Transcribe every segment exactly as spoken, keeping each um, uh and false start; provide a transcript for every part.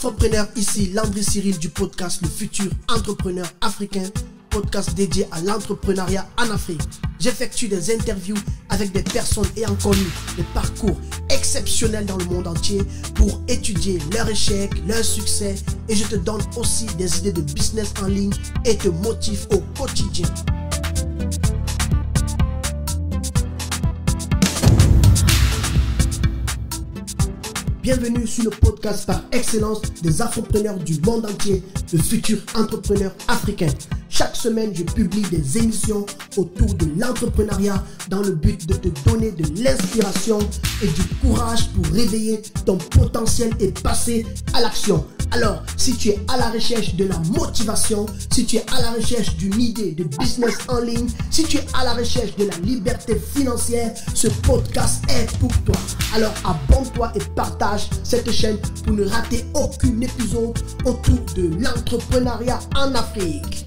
Afropreneur, ici Landry Cyril du podcast Le Futur Entrepreneur Africain, podcast dédié à l'entrepreneuriat en Afrique. J'effectue des interviews avec des personnes ayant connu des parcours exceptionnels dans le monde entier pour étudier leurs échecs, leurs succès, et je te donne aussi des idées de business en ligne et te motive au quotidien. Bienvenue sur le podcast par excellence des Afropreneurs du monde entier, le futur entrepreneur africain. Chaque semaine, je publie des émissions autour de l'entrepreneuriat dans le but de te donner de l'inspiration et du courage pour réveiller ton potentiel et passer à l'action. Alors, si tu es à la recherche de la motivation, si tu es à la recherche d'une idée de business en ligne, si tu es à la recherche de la liberté financière, ce podcast est pour toi. Alors, abonne-toi et partage cette chaîne pour ne rater aucun épisode autour de l'entrepreneuriat en Afrique.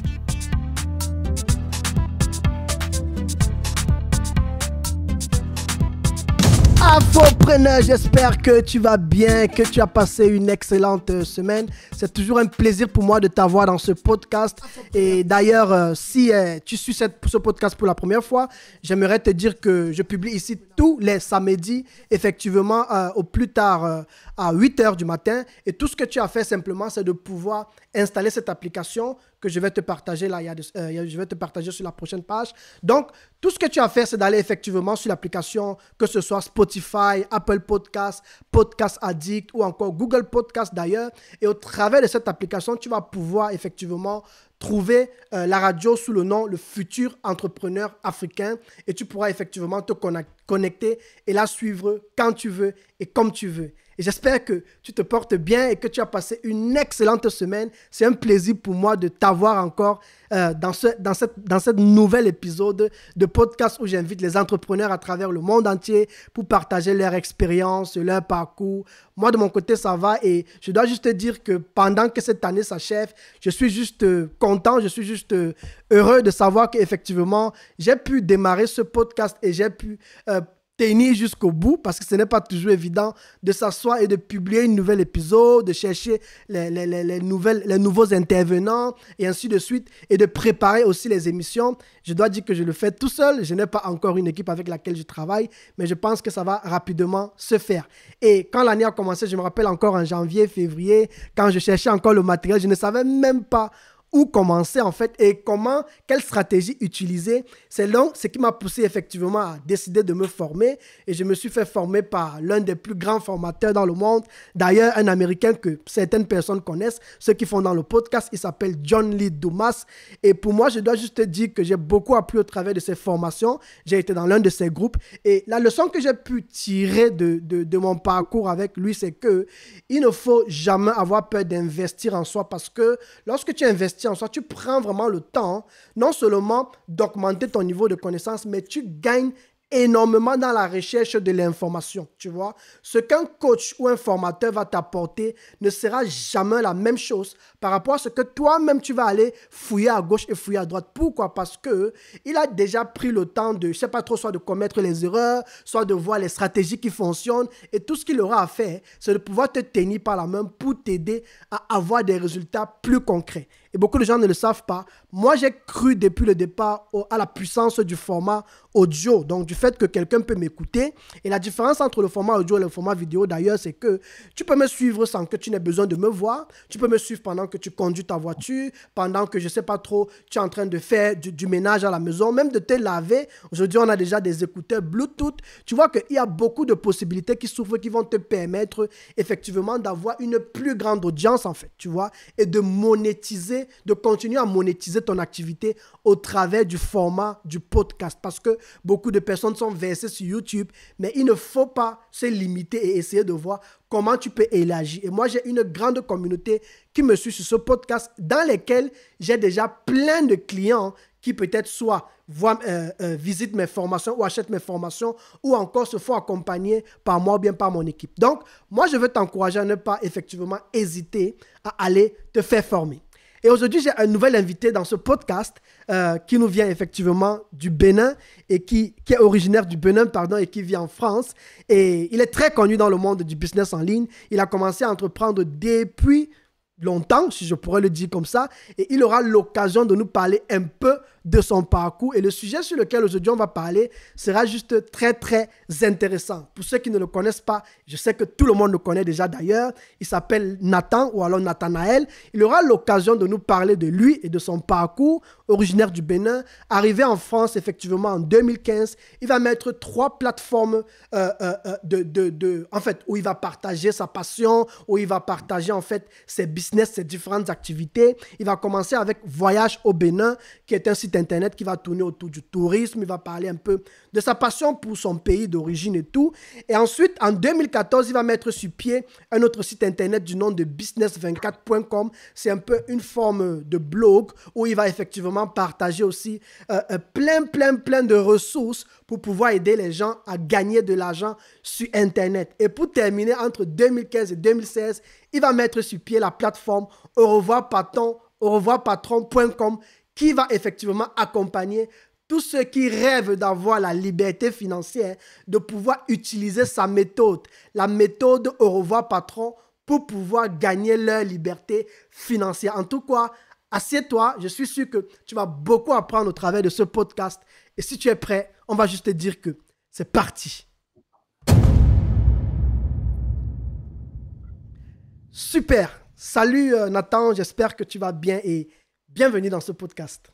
Afropreneur, j'espère que tu vas bien, que tu as passé une excellente semaine. C'est toujours un plaisir pour moi de t'avoir dans ce podcast. Et d'ailleurs, euh, si euh, tu suis cette, ce podcast pour la première fois, j'aimerais te dire que je publie ici tous les samedis, effectivement, euh, au plus tard euh, à huit heures du matin. Et tout ce que tu as fait simplement, c'est de pouvoir installer cette application que je vais te partager là, il y a de, euh, je vais te partager sur la prochaine page. Donc, tout ce que tu as fait, c'est d'aller effectivement sur l'application, que ce soit Spotify, Apple Podcasts, Podcast Addict ou encore Google Podcasts d'ailleurs. Et au travers de cette application, tu vas pouvoir effectivement trouver euh, la radio sous le nom Le Futur Entrepreneur Africain et tu pourras effectivement te connecter et la suivre quand tu veux et comme tu veux. Et j'espère que tu te portes bien et que tu as passé une excellente semaine. C'est un plaisir pour moi de t'avoir encore euh, dans, ce, dans, cette, dans cette nouvel épisode de podcast où j'invite les entrepreneurs à travers le monde entier pour partager leur expérience, leur parcours. Moi, de mon côté, ça va et je dois juste te dire que pendant que cette année s'achève, je suis juste euh, content, je suis juste euh, heureux de savoir qu'effectivement, j'ai pu démarrer ce podcast et j'ai pu euh, tenir jusqu'au bout parce que ce n'est pas toujours évident de s'asseoir et de publier un nouvel épisode, de chercher les, les, les, les, nouvelles, les nouveaux intervenants et ainsi de suite et de préparer aussi les émissions. Je dois dire que je le fais tout seul. Je n'ai pas encore une équipe avec laquelle je travaille, mais je pense que ça va rapidement se faire. Et quand l'année a commencé, je me rappelle encore en janvier, février, quand je cherchais encore le matériel, je ne savais même pas où commencer en fait et comment, quelle stratégie utiliser. C'est là ce qui m'a poussé effectivement à décider de me former et je me suis fait former par l'un des plus grands formateurs dans le monde. D'ailleurs, un Américain que certaines personnes connaissent, ceux qui font dans le podcast, il s'appelle John Lee Dumas. Et pour moi, je dois juste te dire que j'ai beaucoup appris au travers de ces formations. J'ai été dans l'un de ces groupes et la leçon que j'ai pu tirer de, de, de mon parcours avec lui, c'est que il ne faut jamais avoir peur d'investir en soi parce que lorsque tu investis en soi, tu prends vraiment le temps, non seulement d'augmenter ton niveau de connaissance, mais tu gagnes énormément dans la recherche de l'information, tu vois. Ce qu'un coach ou un formateur va t'apporter ne sera jamais la même chose par rapport à ce que toi-même tu vas aller fouiller à gauche et fouiller à droite. Pourquoi? Parce que il a déjà pris le temps de, je sais pas trop, soit de commettre les erreurs, soit de voir les stratégies qui fonctionnent et tout ce qu'il aura à faire, c'est de pouvoir te tenir par la main pour t'aider à avoir des résultats plus concrets. Et beaucoup de gens ne le savent pas. Moi, j'ai cru depuis le départ au, à la puissance du format audio, donc du fait que quelqu'un peut m'écouter. Et la différence entre le format audio et le format vidéo, d'ailleurs, c'est que tu peux me suivre sans que tu n'aies besoin de me voir. Tu peux me suivre pendant que tu conduis ta voiture, pendant que, je ne sais pas trop, tu es en train de faire du, du ménage à la maison, même de te laver. Aujourd'hui, on a déjà des écouteurs Bluetooth. Tu vois qu'il y a beaucoup de possibilités qui s'ouvrent, qui vont te permettre effectivement d'avoir une plus grande audience, en fait, tu vois, et de monétiser de continuer à monétiser ton activité au travers du format du podcast parce que beaucoup de personnes sont versées sur YouTube, mais il ne faut pas se limiter et essayer de voir comment tu peux élargir. Et moi, j'ai une grande communauté qui me suit sur ce podcast dans lesquels j'ai déjà plein de clients qui peut-être soit voient, euh, euh, visitent mes formations ou achètent mes formations ou encore se font accompagner par moi ou bien par mon équipe. Donc, moi, je veux t'encourager à ne pas effectivement hésiter à aller te faire former. Et aujourd'hui, j'ai un nouvel invité dans ce podcast euh, qui nous vient effectivement du Bénin et qui, qui est originaire du Bénin, pardon, et qui vit en France. Et il est très connu dans le monde du business en ligne. Il a commencé à entreprendre depuis longtemps, si je pourrais le dire comme ça, et il aura l'occasion de nous parler un peu de son parcours. Et le sujet sur lequel aujourd'hui on va parler sera juste très très intéressant. Pour ceux qui ne le connaissent pas, je sais que tout le monde le connaît déjà d'ailleurs, il s'appelle Nathan ou alors Nathanaël. Il aura l'occasion de nous parler de lui et de son parcours, originaire du Bénin, arrivé en France effectivement en deux mille quinze. Il va mettre trois plateformes euh, euh, de, de, de, en fait, où il va partager sa passion, où il va partager en fait ses business, ses différentes activités. Il va commencer avec Voyage au Bénin, qui est un site internet qui va tourner autour du tourisme. Il va parler un peu de sa passion pour son pays d'origine et tout. Et ensuite, en deux mille quatorze, il va mettre sur pied un autre site internet du nom de business vingt-quatre point com. C'est un peu une forme de blog où il va effectivement partager aussi euh, plein, plein, plein de ressources pour pouvoir aider les gens à gagner de l'argent sur Internet. Et pour terminer, entre deux mille quinze et deux mille seize, il va mettre sur pied la plateforme au revoir patron, au revoir patron point com qui va effectivement accompagner tous ceux qui rêvent d'avoir la liberté financière, de pouvoir utiliser sa méthode, la méthode au revoir patron, pour pouvoir gagner leur liberté financière. En tout cas, assieds-toi, je suis sûr que tu vas beaucoup apprendre au travers de ce podcast. Et si tu es prêt, on va juste te dire que c'est parti. Super. Salut euh, Nathan, j'espère que tu vas bien et bienvenue dans ce podcast.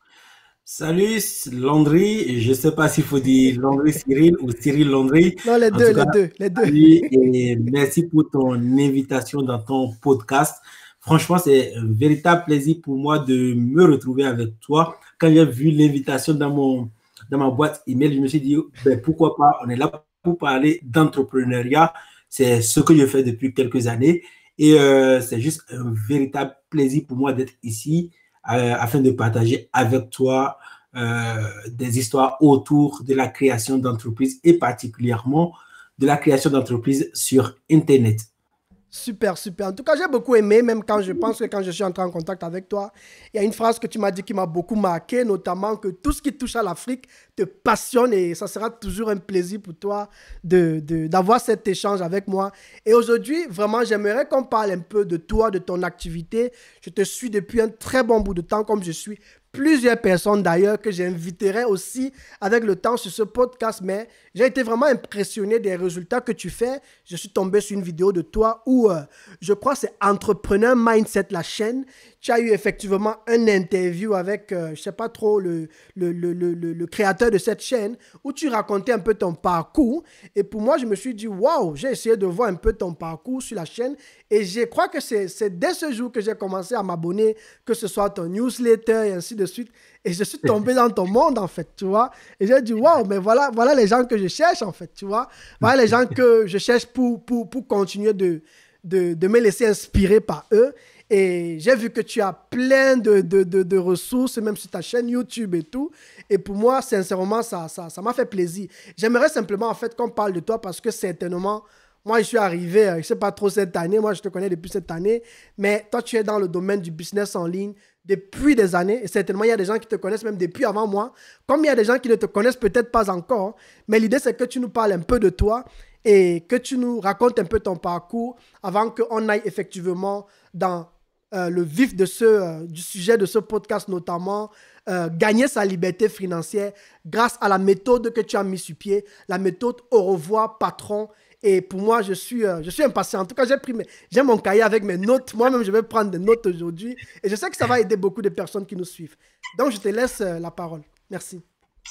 Salut Landry, je ne sais pas s'il faut dire Landry Cyril ou Cyril Landry. Non, les En deux, tout cas, les deux, les deux. salut et merci pour ton invitation dans ton podcast. Franchement, c'est un véritable plaisir pour moi de me retrouver avec toi. Quand j'ai vu l'invitation dans, mon, dans ma boîte email, je me suis dit, ben, pourquoi pas, on est là pour parler d'entrepreneuriat. C'est ce que je fais depuis quelques années. Et euh, c'est juste un véritable plaisir pour moi d'être ici euh, afin de partager avec toi euh, des histoires autour de la création d'entreprises et particulièrement de la création d'entreprises sur Internet. Super, super. En tout cas, j'ai beaucoup aimé, même quand je pense que quand je suis entré en contact avec toi, il y a une phrase que tu m'as dit qui m'a beaucoup marqué, notamment que tout ce qui touche à l'Afrique te passionne et ça sera toujours un plaisir pour toi de, de, d'avoir cet échange avec moi. Et aujourd'hui, vraiment, j'aimerais qu'on parle un peu de toi, de ton activité. Je te suis depuis un très bon bout de temps, comme je suis plusieurs personnes d'ailleurs que j'inviterai aussi avec le temps sur ce podcast, mais j'ai été vraiment impressionné des résultats que tu fais. Je suis tombé sur une vidéo de toi où euh, je crois que c'est Entrepreneur Mindset, la chaîne. Tu as eu effectivement un interview avec, euh, je ne sais pas trop, le, le, le, le, le créateur de cette chaîne où tu racontais un peu ton parcours. Et pour moi, je me suis dit, waouh, j'ai essayé de voir un peu ton parcours sur la chaîne. Et je crois que c'est, c'est dès ce jour que j'ai commencé à m'abonner, que ce soit ton newsletter et ainsi de suite. Et je suis tombé dans ton monde, en fait, tu vois. Et j'ai dit, waouh, mais voilà, voilà les gens que je cherche, en fait, tu vois. Voilà les gens que je cherche pour, pour, pour continuer de, de, de me laisser inspirer par eux. Et j'ai vu que tu as plein de, de, de, de ressources, même sur ta chaîne YouTube et tout. Et pour moi, sincèrement, ça, ça, ça m'a fait plaisir. J'aimerais simplement, en fait, qu'on parle de toi parce que certainement, moi, je suis arrivé, je ne sais pas trop cette année. Moi, je te connais depuis cette année. Mais toi, tu es dans le domaine du business en ligne depuis des années. Et certainement, il y a des gens qui te connaissent même depuis avant moi. Comme il y a des gens qui ne te connaissent peut-être pas encore. Mais l'idée, c'est que tu nous parles un peu de toi et que tu nous racontes un peu ton parcours avant qu'on aille effectivement dans Euh, le vif de ce, euh, du sujet de ce podcast, notamment euh, gagner sa liberté financière grâce à la méthode que tu as mise sur pied, la méthode au revoir patron. Et pour moi, je suis, euh, je suis impatient. En tout cas, j'ai pris mes, j'ai mon cahier avec mes notes. Moi-même, je vais prendre des notes aujourd'hui. Et je sais que ça va aider beaucoup de personnes qui nous suivent. Donc, je te laisse euh, la parole. Merci.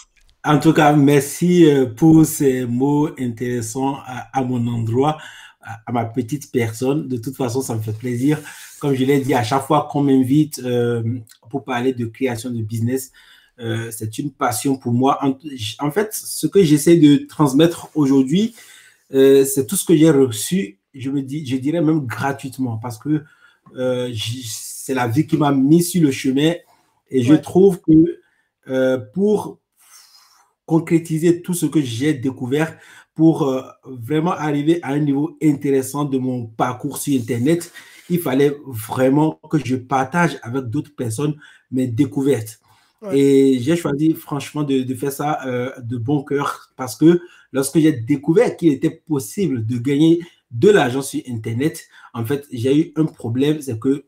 En tout cas, merci pour ces mots intéressants à, à mon endroit, à, à ma petite personne. De toute façon, ça me fait plaisir. Comme je l'ai dit, à chaque fois qu'on m'invite euh, pour parler de création de business, euh, c'est une passion pour moi. En, en fait, ce que j'essaie de transmettre aujourd'hui, euh, c'est tout ce que j'ai reçu, je me dis, je dirais même gratuitement, parce que euh, c'est la vie qui m'a mis sur le chemin. Et je Ouais. trouve que euh, pour concrétiser tout ce que j'ai découvert, pour euh, vraiment arriver à un niveau intéressant de mon parcours sur Internet, il fallait vraiment que je partage avec d'autres personnes mes découvertes. Ouais. Et j'ai choisi franchement de, de faire ça euh, de bon cœur parce que lorsque j'ai découvert qu'il était possible de gagner de l'argent sur Internet, en fait, j'ai eu un problème, c'est que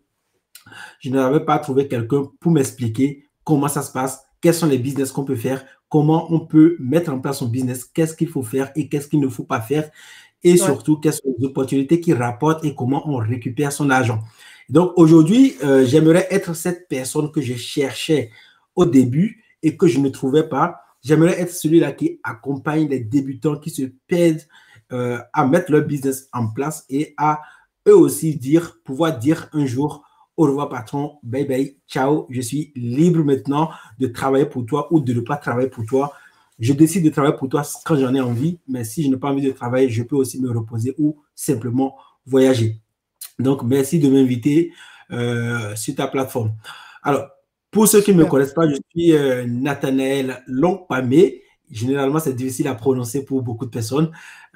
je n'avais pas trouvé quelqu'un pour m'expliquer comment ça se passe, quels sont les business qu'on peut faire, comment on peut mettre en place son business, qu'est-ce qu'il faut faire et qu'est-ce qu'il ne faut pas faire, et ouais. surtout quelles sont les opportunités qui rapportent et comment on récupère son argent. Donc aujourd'hui, euh, j'aimerais être cette personne que je cherchais au début et que je ne trouvais pas. J'aimerais être celui-là qui accompagne les débutants qui se perdent euh, à mettre leur business en place et à eux aussi dire, pouvoir dire un jour, au revoir patron, bye bye, ciao, je suis libre maintenant de travailler pour toi ou de ne pas travailler pour toi. Je décide de travailler pour toi quand j'en ai envie, mais si je n'ai pas envie de travailler, je peux aussi me reposer ou simplement voyager. Donc, merci de m'inviter euh, sur ta plateforme. Alors, pour ceux qui ne me connaissent pas, je suis euh, Nathanaël Longpamé. Généralement, c'est difficile à prononcer pour beaucoup de personnes.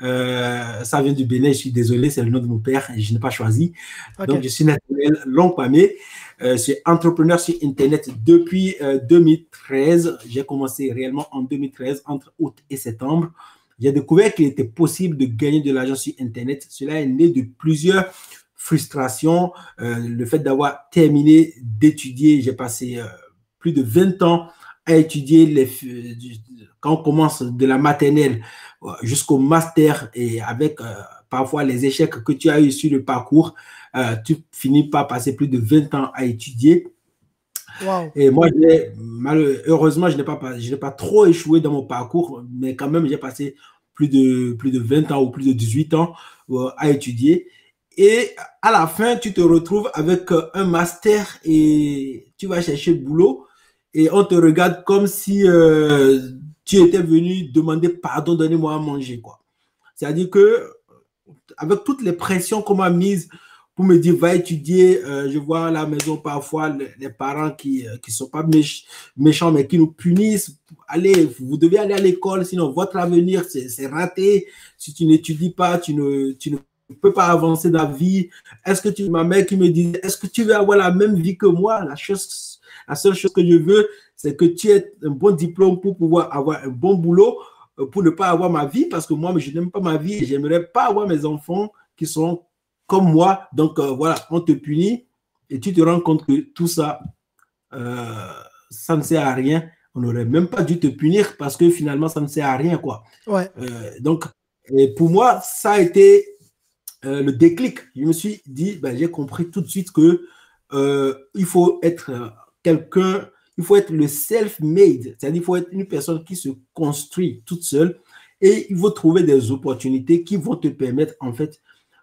Euh, ça vient du Bénin, je suis désolé, c'est le nom de mon père et je n'ai pas choisi. Okay. Donc, je suis Nathanaël Longpamé. Euh, je suis entrepreneur sur Internet depuis euh, deux mille treize. J'ai commencé réellement en deux mille treize, entre août et septembre. J'ai découvert qu'il était possible de gagner de l'argent sur Internet. Cela est né de plusieurs frustrations. Euh, le fait d'avoir terminé d'étudier, j'ai passé euh, plus de vingt ans à étudier les, quand on commence de la maternelle jusqu'au master et avec euh, parfois les échecs que tu as eu sur le parcours, euh, tu finis par passer plus de vingt ans à étudier. Wow. Et moi, heureusement, je n'ai pas, je n'ai pas trop échoué dans mon parcours, mais quand même, j'ai passé plus de, plus de vingt ans ou plus de dix-huit ans euh, à étudier. Et à la fin, tu te retrouves avec un master et tu vas chercher boulot. Et on te regarde comme si euh, tu étais venu demander pardon, donnez-moi à manger, quoi. C'est-à-dire que avec toutes les pressions qu'on m'a mises pour me dire va étudier, euh, je vois à la maison parfois les, les parents qui ne sont pas méch méchants mais qui nous punissent. Allez, vous devez aller à l'école, sinon votre avenir c'est raté. Si tu n'étudies pas, tu ne, tu ne peux pas avancer dans la vie. Est-ce que tu, ma mère qui me dit, est-ce que tu veux avoir la même vie que moi? La chose La seule chose que je veux, c'est que tu aies un bon diplôme pour pouvoir avoir un bon boulot, pour ne pas avoir ma vie, parce que moi, je n'aime pas ma vie et je n'aimerais pas avoir mes enfants qui sont comme moi. Donc, euh, voilà, on te punit et tu te rends compte que tout ça, euh, ça ne sert à rien. On n'aurait même pas dû te punir parce que finalement, ça ne sert à rien, quoi. Ouais. Euh, donc, et pour moi, ça a été euh, le déclic. Je me suis dit, ben, j'ai compris tout de suite que euh, il faut être... Euh, quelqu'un, il faut être le self-made, c'est-à-dire il faut être une personne qui se construit toute seule et il faut trouver des opportunités qui vont te permettre en fait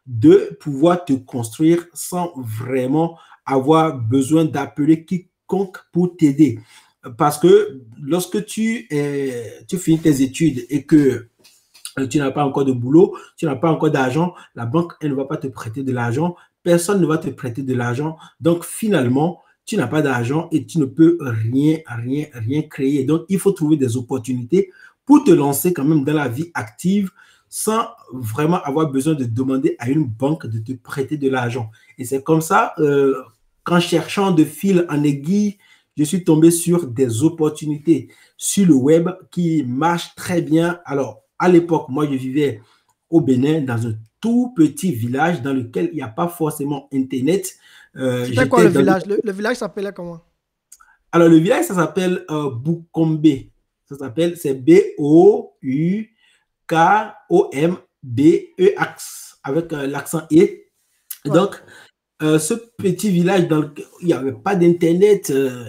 de pouvoir te construire sans vraiment avoir besoin d'appeler quiconque pour t'aider. Parce que lorsque tu, es, tu finis tes études et que tu n'as pas encore de boulot, tu n'as pas encore d'argent, la banque, elle ne va pas te prêter de l'argent, personne ne va te prêter de l'argent. Donc finalement, tu n'as pas d'argent et tu ne peux rien, rien, rien créer. Donc, il faut trouver des opportunités pour te lancer quand même dans la vie active sans vraiment avoir besoin de demander à une banque de te prêter de l'argent. Et c'est comme ça, euh, qu'en cherchant de fil en aiguille, je suis tombé sur des opportunités sur le web qui marchent très bien. Alors, à l'époque, moi, je vivais au Bénin dans un tout petit village dans lequel il n'y a pas forcément Internet. Euh, C'était quoi le village? Le, le village s'appelait comment? Alors, le village, ça s'appelle euh, Boukombe. Ça s'appelle, c'est B O U K O M B E X avec euh, l'accent E. Ouais. Donc, euh, ce petit village, dans lequel il n'y avait pas d'Internet, euh,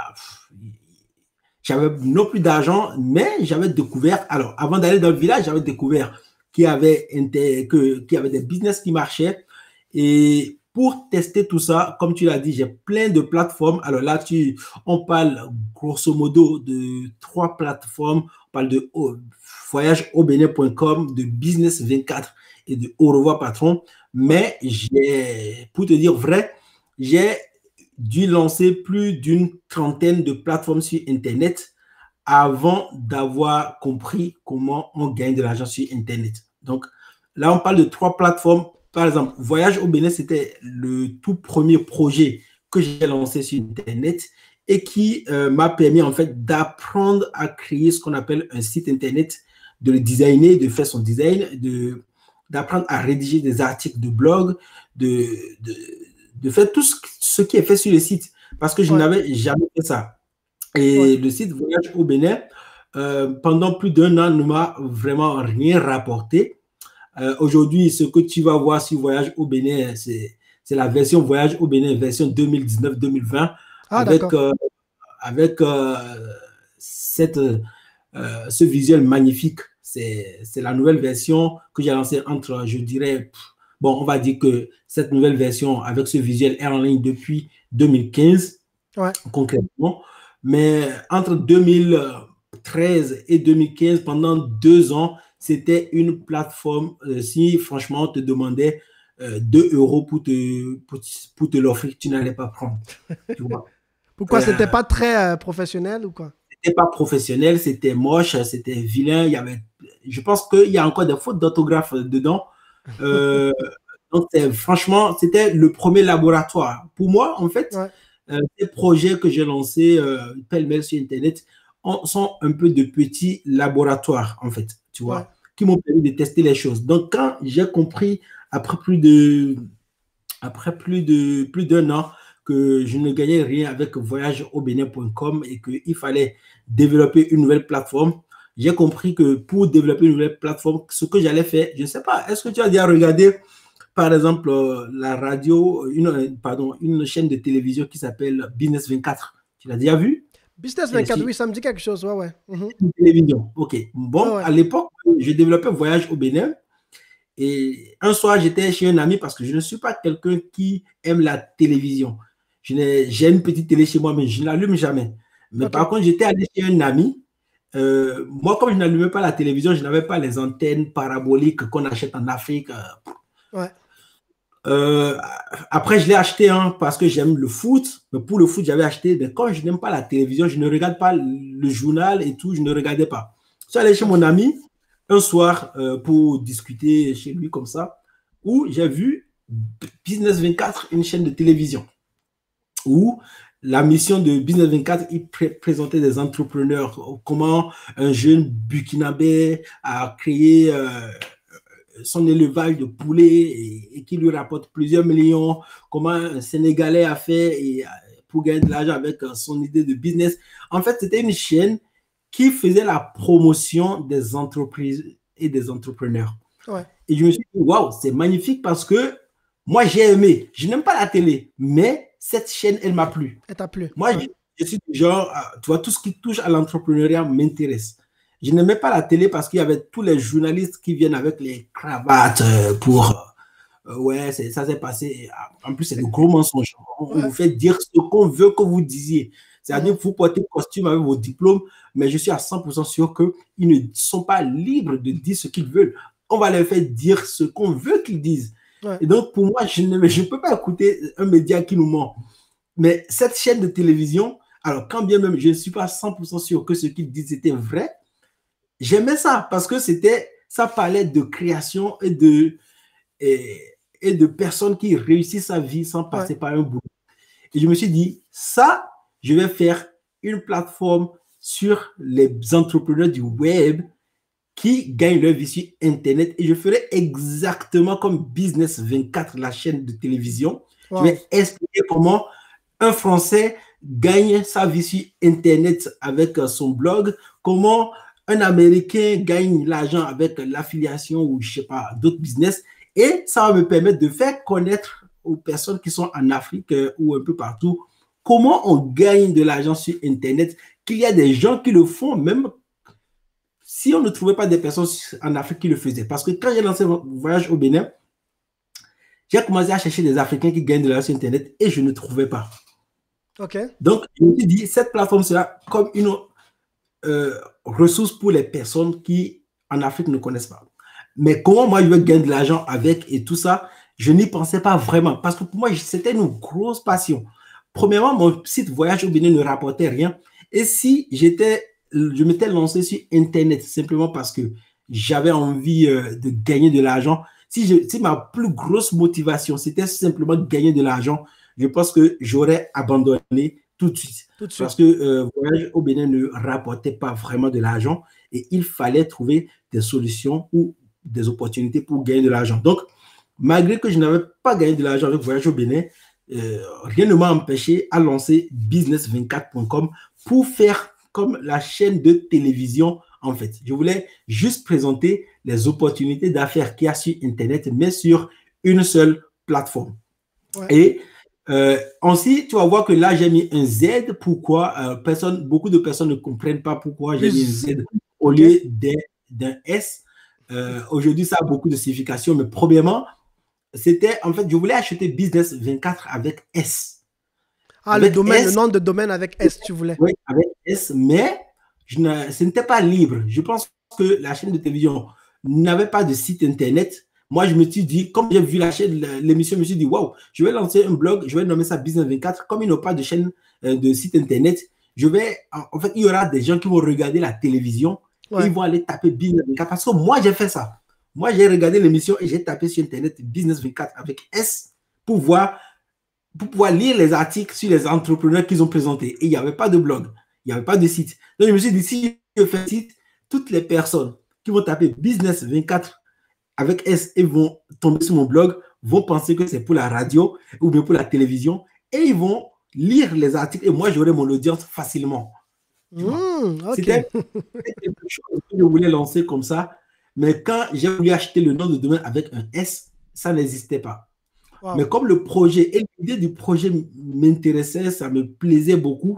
j'avais non plus d'argent, mais j'avais découvert, alors, avant d'aller dans le village, j'avais découvert qu'il y avait, qu'il y avait des business qui marchaient. Et pour tester tout ça, comme tu l'as dit, j'ai plein de plateformes. Alors là, tu, on parle grosso modo de trois plateformes. On parle de oh, voyage au bénin point com, de Business vingt-quatre et de Au revoir patron. Mais j'ai, pour te dire vrai, j'ai dû lancer plus d'une trentaine de plateformes sur Internet avant d'avoir compris comment on gagne de l'argent sur Internet. Donc là, on parle de trois plateformes par exemple, Voyage au Bénin, c'était le tout premier projet que j'ai lancé sur Internet et qui euh, m'a permis en fait d'apprendre à créer ce qu'on appelle un site Internet, de le designer, de faire son design, de, d'apprendre à rédiger des articles de blog, de, de, de faire tout ce, ce qui est fait sur le site parce que je ouais. n'avais jamais fait ça. Et ouais. le site Voyage au Bénin, euh, pendant plus d'un an, ne m'a vraiment rien rapporté. Euh, Aujourd'hui, ce que tu vas voir sur Voyage au Bénin, c'est la version Voyage au Bénin, version deux mille dix-neuf deux mille vingt, ah, avec, euh, avec euh, cette, euh, ce visuel magnifique. C'est la nouvelle version que j'ai lancée entre, je dirais, pff, bon, on va dire que cette nouvelle version avec ce visuel est en ligne depuis deux mille quinze, ouais. concrètement. Mais entre deux mille treize et deux mille quinze, pendant deux ans, c'était une plateforme, euh, si franchement on te demandait euh, deux euros pour te, pour, pour te l'offrir, tu n'allais pas prendre. Tu vois. Pourquoi euh, c'était pas très euh, professionnel ou quoi? C'était pas professionnel, c'était moche, c'était vilain. Il y avait, je pense qu'il y a encore des fautes d'orthographe dedans. Euh, donc, franchement, c'était le premier laboratoire. Pour moi, en fait, ouais. euh, ces projets que j'ai lancés euh, pêle-mêle sur Internet on, sont un peu de petits laboratoires, en fait, tu vois, ouais. qui m'ont permis de tester les choses. Donc, quand j'ai compris, après plus de après plus de plus d'un an, que je ne gagnais rien avec voyage au bénin point com et qu'il fallait développer une nouvelle plateforme, j'ai compris que pour développer une nouvelle plateforme, ce que j'allais faire, je ne sais pas, est-ce que tu as déjà regardé, par exemple, euh, la radio, une, pardon, une chaîne de télévision qui s'appelle Business vingt-quatre? Tu l'as déjà vu? Business vingt-quatre, oui, ça me dit quelque chose, ouais, ouais. Mm-hmm. Télévision, ok. Bon, ouais, ouais. À l'époque, je développais voyage au Bénin. Et un soir, j'étais chez un ami parce que je ne suis pas quelqu'un qui aime la télévision. J'ai une petite télé chez moi, mais je ne l'allume jamais. Mais okay. par contre, j'étais allé chez un ami. Euh, moi, comme je n'allumais pas la télévision, je n'avais pas les antennes paraboliques qu'on achète en Afrique. Ouais. Euh, après, je l'ai acheté hein, parce que j'aime le foot. Mais pour le foot, j'avais acheté. Mais quand je n'aime pas la télévision, je ne regarde pas le journal et tout. Je ne regardais pas. Je suis allé chez mon ami un soir euh, pour discuter chez lui comme ça, où j'ai vu Business vingt-quatre, une chaîne de télévision, où la mission de Business vingt-quatre, il pré présentait des entrepreneurs, comment un jeune burkinabé a créé euh, son élevage de poulets et, et qui lui rapporte plusieurs millions, comment un Sénégalais a fait et, pour gagner de l'argent avec son idée de business. En fait, c'était une chaîne qui faisait la promotion des entreprises et des entrepreneurs. Ouais. Et je me suis dit, waouh, c'est magnifique parce que moi, j'ai aimé. Je n'aime pas la télé, mais cette chaîne, elle m'a plu. Elle t'a plu. Moi, ouais. je, je suis du genre, tu vois, tout ce qui touche à l'entrepreneuriat m'intéresse. Je n'aimais pas la télé parce qu'il y avait tous les journalistes qui viennent avec les cravates pour... Euh, ouais, ça s'est passé. En plus, c'est de gros mensonges. On ouais. vous fait dire ce qu'on veut que vous disiez. C'est-à-dire que vous portez costume avec vos diplômes, mais je suis à cent pour cent sûr qu'ils ne sont pas libres de dire ce qu'ils veulent. On va leur faire dire ce qu'on veut qu'ils disent. Ouais. Et donc, pour moi, je ne je peux pas écouter un média qui nous ment. Mais cette chaîne de télévision, alors quand bien même je ne suis pas à cent pour cent sûr que ce qu'ils disent était vrai, j'aimais ça parce que c'était, ça parlait de création et de, et, et de personnes qui réussissent sa vie sans passer ouais. par un boulot. Et je me suis dit, ça, je vais faire une plateforme sur les entrepreneurs du web qui gagnent leur vie sur Internet et je ferai exactement comme Business vingt-quatre, la chaîne de télévision. Wow. Je vais expliquer comment un Français gagne sa vie sur Internet avec son blog, comment un Américain gagne l'argent avec l'affiliation ou je sais pas, d'autres business. Et ça va me permettre de faire connaître aux personnes qui sont en Afrique ou un peu partout comment on gagne de l'argent sur Internet, qu'il y a des gens qui le font même si on ne trouvait pas des personnes en Afrique qui le faisaient. Parce que quand j'ai lancé mon voyage au Bénin, j'ai commencé à chercher des Africains qui gagnent de l'argent sur Internet et je ne trouvais pas. Okay. Donc, je me suis dit, cette plateforme sera comme une euh, ressource pour les personnes qui, en Afrique, ne connaissent pas. Mais comment moi, je vais gagner de l'argent avec et tout ça, je n'y pensais pas vraiment. Parce que pour moi, c'était une grosse passion. Premièrement, mon site Voyage au Bénin ne rapportait rien. Et si j'étais, je m'étais lancé sur Internet simplement parce que j'avais envie euh, de gagner de l'argent, si, je, si ma plus grosse motivation, c'était simplement de gagner de l'argent, je pense que j'aurais abandonné tout de suite. Tout de suite. Parce que euh, voyage au Bénin ne rapportait pas vraiment de l'argent et il fallait trouver des solutions ou des opportunités pour gagner de l'argent. Donc, malgré que je n'avais pas gagné de l'argent avec Voyage au Bénin, euh, rien ne m'a empêché à lancer business vingt-quatre point com pour faire comme la chaîne de télévision, en fait. Je voulais juste présenter les opportunités d'affaires qu'il y a sur Internet, mais sur une seule plateforme. Ouais. Et euh, ensuite, tu vas voir que là, j'ai mis un Z. Pourquoi euh, personne, beaucoup de personnes ne comprennent pas pourquoi j'ai mis un Z au lieu d'un S. Euh, Aujourd'hui, ça a beaucoup de signification, mais premièrement, c'était, en fait, je voulais acheter Business vingt-quatre avec S. Ah, avec le domaine, S, le nom de domaine avec S, tu voulais. Oui, avec S, mais je ne, ce n'était pas libre. Je pense que la chaîne de télévision n'avait pas de site Internet. Moi, je me suis dit, comme j'ai vu la chaîne, l'émission, je me suis dit, waouh, je vais lancer un blog, je vais nommer ça Business vingt-quatre. Comme ils n'ont pas de chaîne, euh, de site Internet, je vais, en fait, il y aura des gens qui vont regarder la télévision ouais. et ils vont aller taper Business vingt-quatre. Parce que moi, j'ai fait ça. Moi, j'ai regardé l'émission et j'ai tapé sur Internet Business vingt-quatre avec S pour voir, pour pouvoir lire les articles sur les entrepreneurs qu'ils ont présentés. Et il n'y avait pas de blog, il n'y avait pas de site. Donc, je me suis dit, si je fais un site, toutes les personnes qui vont taper Business vingt-quatre avec S et vont tomber sur mon blog vont penser que c'est pour la radio ou bien pour la télévision et ils vont lire les articles et moi, j'aurai mon audience facilement. Mmh, okay. C'était quelque chose que je voulais lancer comme ça. Mais quand j'ai voulu acheter le nom de domaine avec un S, ça n'existait pas. Wow. Mais comme le projet et l'idée du projet m'intéressait, ça me plaisait beaucoup,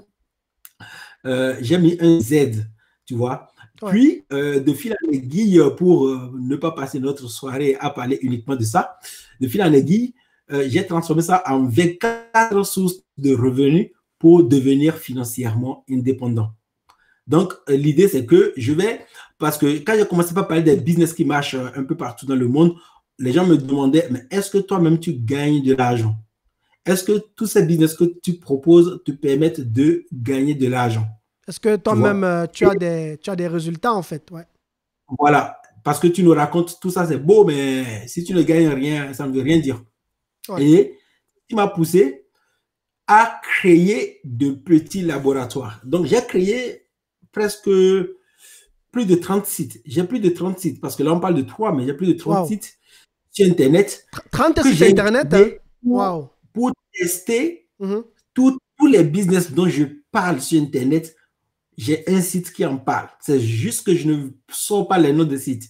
euh, j'ai mis un Z, tu vois. Ouais. Puis, euh, de fil en aiguille, pour euh, ne pas passer notre soirée à parler uniquement de ça, de fil en aiguille, euh, j'ai transformé ça en vingt-quatre sources de revenus pour devenir financièrement indépendant. Donc, euh, l'idée, c'est que je vais, parce que quand j'ai commencé par parler des business qui marchent euh, un peu partout dans le monde, les gens me demandaient, mais est-ce que toi-même, tu gagnes de l'argent? Est-ce que tous ces business que tu proposes te permettent de gagner de l'argent? Est-ce que toi-même, euh, tu, as des, tu as des résultats, en fait? Ouais. Voilà, parce que tu nous racontes tout ça, c'est beau, mais si tu ne gagnes rien, ça ne veut rien dire. Ouais. Et tu m'as poussé à créer de petits laboratoires. Donc, j'ai créé presque plus de trente sites. J'ai plus de trente sites, parce que là, on parle de trois, mais j'ai plus de trente wow. sites sur Internet. trente sites sur Internet, hein? Pour, wow. pour tester mm-hmm. tous les business dont je parle sur Internet. J'ai un site qui en parle. C'est juste que je ne sors pas les noms de sites.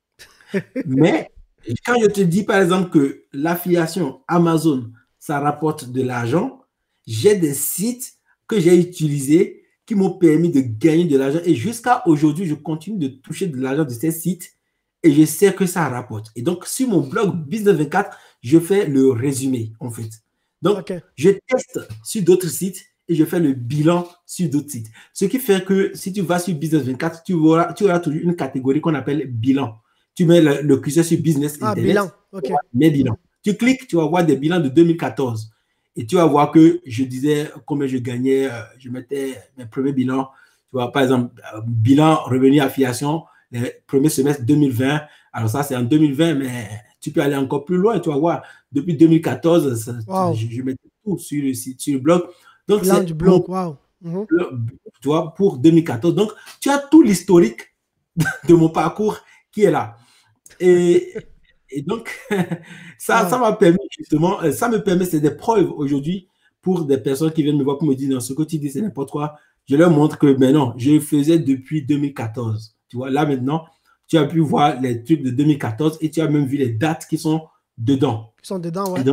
Mais quand je te dis, par exemple, que l'affiliation Amazon, ça rapporte de l'argent, j'ai des sites que j'ai utilisés qui m'ont permis de gagner de l'argent. Et jusqu'à aujourd'hui, je continue de toucher de l'argent de ces sites et je sais que ça rapporte. Et donc, sur mon blog Business vingt-quatre, je fais le résumé, en fait. Donc, okay. je teste sur d'autres sites et je fais le bilan sur d'autres sites. Ce qui fait que si tu vas sur Business vingt-quatre, tu auras, tu auras toujours une catégorie qu'on appelle bilan. Tu mets le, le curseur sur Business ah, Internet. Bilan, ok. Mes bilans. Tu cliques, tu vas voir des bilans de deux mille quatorze. Et tu vas voir que je disais combien je gagnais. Euh, je mettais mes premiers bilans. Tu vois, par exemple, euh, bilan revenu affiliation, les premiers semestres deux mille vingt. Alors ça, c'est en deux mille vingt, mais tu peux aller encore plus loin. Tu vas voir, depuis deux mille quatorze, ça, wow. je, je mettais tout sur le site, sur le blog. Donc, c'est du blog, wow. Mm-hmm. Tu vois, pour deux mille quatorze. Donc, tu as tout l'historique de mon parcours qui est là. Et, et donc, ça, wow. ça m'a permis justement, ça me permet, c'est des preuves aujourd'hui pour des personnes qui viennent me voir pour me dire, non, ce que tu dis, c'est n'importe quoi. Je leur montre que, mais non, je le faisais depuis deux mille quatorze. Tu vois, là maintenant, tu as pu voir les trucs de deux mille quatorze et tu as même vu les dates qui sont dedans. Qui sont dedans, ouais.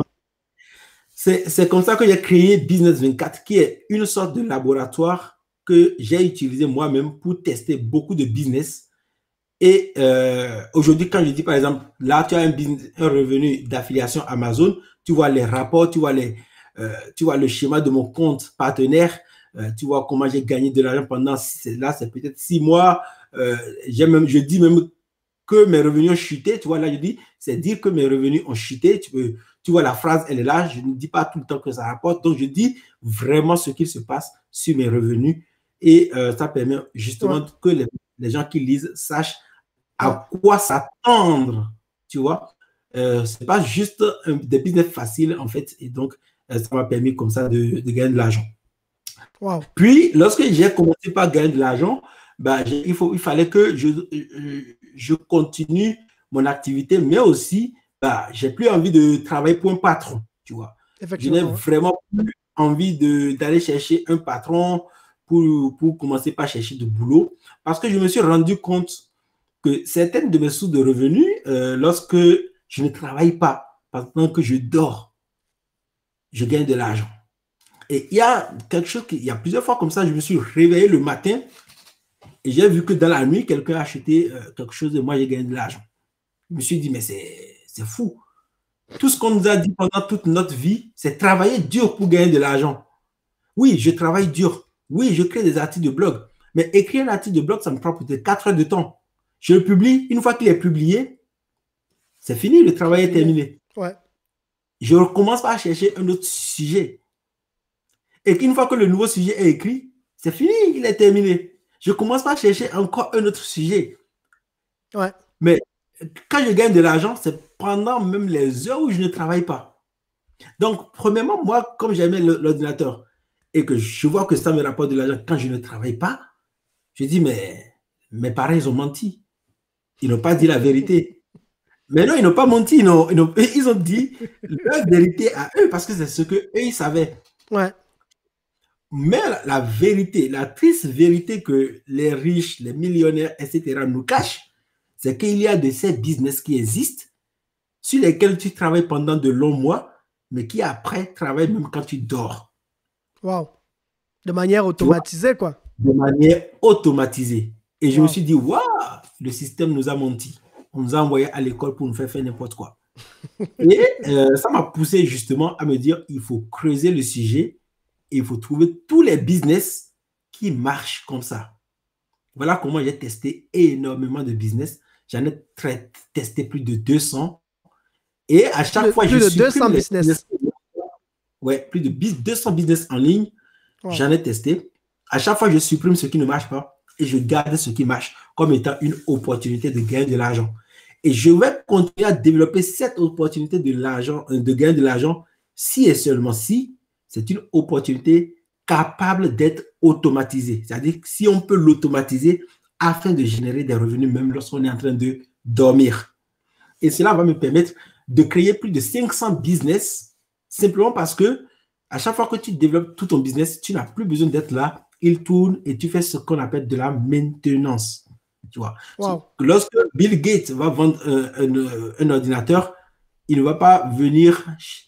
C'est comme ça que j'ai créé Business vingt-quatre, qui est une sorte de laboratoire que j'ai utilisé moi-même pour tester beaucoup de business. Et euh, aujourd'hui, quand je dis par exemple, là, tu as un, business, un revenu d'affiliation Amazon, tu vois les rapports, tu vois, les, euh, tu vois le schéma de mon compte partenaire, euh, tu vois comment j'ai gagné de l'argent pendant, là, c'est peut-être six mois. Euh, j'ai même, je dis même que mes revenus ont chuté. Tu vois, là, je dis, c'est dire que mes revenus ont chuté. Tu peux, tu vois, la phrase, elle est là. Je ne dis pas tout le temps que ça rapporte. Donc, je dis vraiment ce qui se passe sur mes revenus. Et euh, ça permet justement ouais. que les, les gens qui lisent sachent à quoi s'attendre, tu vois, Euh, ce n'est pas juste un, des business faciles, en fait. Et donc, euh, ça m'a permis comme ça de, de gagner de l'argent. Wow. Puis, lorsque j'ai commencé par gagner de l'argent, bah, il, faut, il fallait que je, je continue mon activité, mais aussi, bah, j'ai plus envie de travailler pour un patron, tu vois. Je n'ai vraiment plus envie d'aller chercher un patron pour, pour commencer par chercher du boulot, parce que je me suis rendu compte que certaines de mes sources de revenus, euh, lorsque je ne travaille pas, pendant que je dors, je gagne de l'argent. Et il y a quelque chose, qui, il y a plusieurs fois comme ça, je me suis réveillé le matin et j'ai vu que dans la nuit, quelqu'un a acheté euh, quelque chose et moi, j'ai gagné de l'argent. Je me suis dit, mais c'est fou. Tout ce qu'on nous a dit pendant toute notre vie, c'est travailler dur pour gagner de l'argent. Oui, je travaille dur. Oui, je crée des articles de blog. Mais écrire un article de blog, ça me prend peut-être quatre heures de temps. Je le publie. Une fois qu'il est publié, c'est fini, le travail est terminé. Ouais. Je recommence par chercher un autre sujet. Et qu'une fois que le nouveau sujet est écrit, c'est fini, il est terminé. Je commence par chercher encore un autre sujet. Ouais. Mais quand je gagne de l'argent, c'est pendant même les heures où je ne travaille pas. Donc, premièrement, moi, comme j'aimais l'ordinateur et que je vois que ça me rapporte de l'argent quand je ne travaille pas, je dis, mais mes parents, ils ont menti. Ils n'ont pas dit la vérité. Mais non, ils n'ont pas menti. Ils ont, ils ont, ils ont dit leur vérité à eux parce que c'est ce qu'eux, ils savaient. Ouais. Mais la, la vérité, la triste vérité que les riches, les millionnaires, et cetera nous cachent, c'est qu'il y a de ces business qui existent, sur lesquels tu travailles pendant de longs mois, mais qui après travaillent même quand tu dors. Wow. De manière automatisée, quoi. De manière automatisée. Et je wow. me suis dit, waouh, le système nous a menti. On nous a envoyés à l'école pour nous faire faire n'importe quoi. Et euh, ça m'a poussé justement à me dire, il faut creuser le sujet et il faut trouver tous les business qui marchent comme ça. Voilà comment j'ai testé énormément de business. J'en ai testé plus de deux cents. Et à chaque plus, fois, plus je de suis deux cents business. business. Ouais, plus de deux cents business en ligne. Wow. J'en ai testé. À chaque fois, je supprime ce qui ne marche pas et je garde ce qui marche comme étant une opportunité de gagner de l'argent. Et je vais continuer à développer cette opportunité de l'argent, de gagner de l'argent, si et seulement si c'est une opportunité capable d'être automatisée. C'est-à-dire si on peut l'automatiser afin de générer des revenus même lorsqu'on est en train de dormir. Et cela va me permettre de créer plus de cinq cents business simplement parce que à chaque fois que tu développes tout ton business, tu n'as plus besoin d'être là. Il tourne et tu fais ce qu'on appelle de la maintenance. Tu vois. Wow. Lorsque Bill Gates va vendre un, un, un ordinateur, il ne va pas venir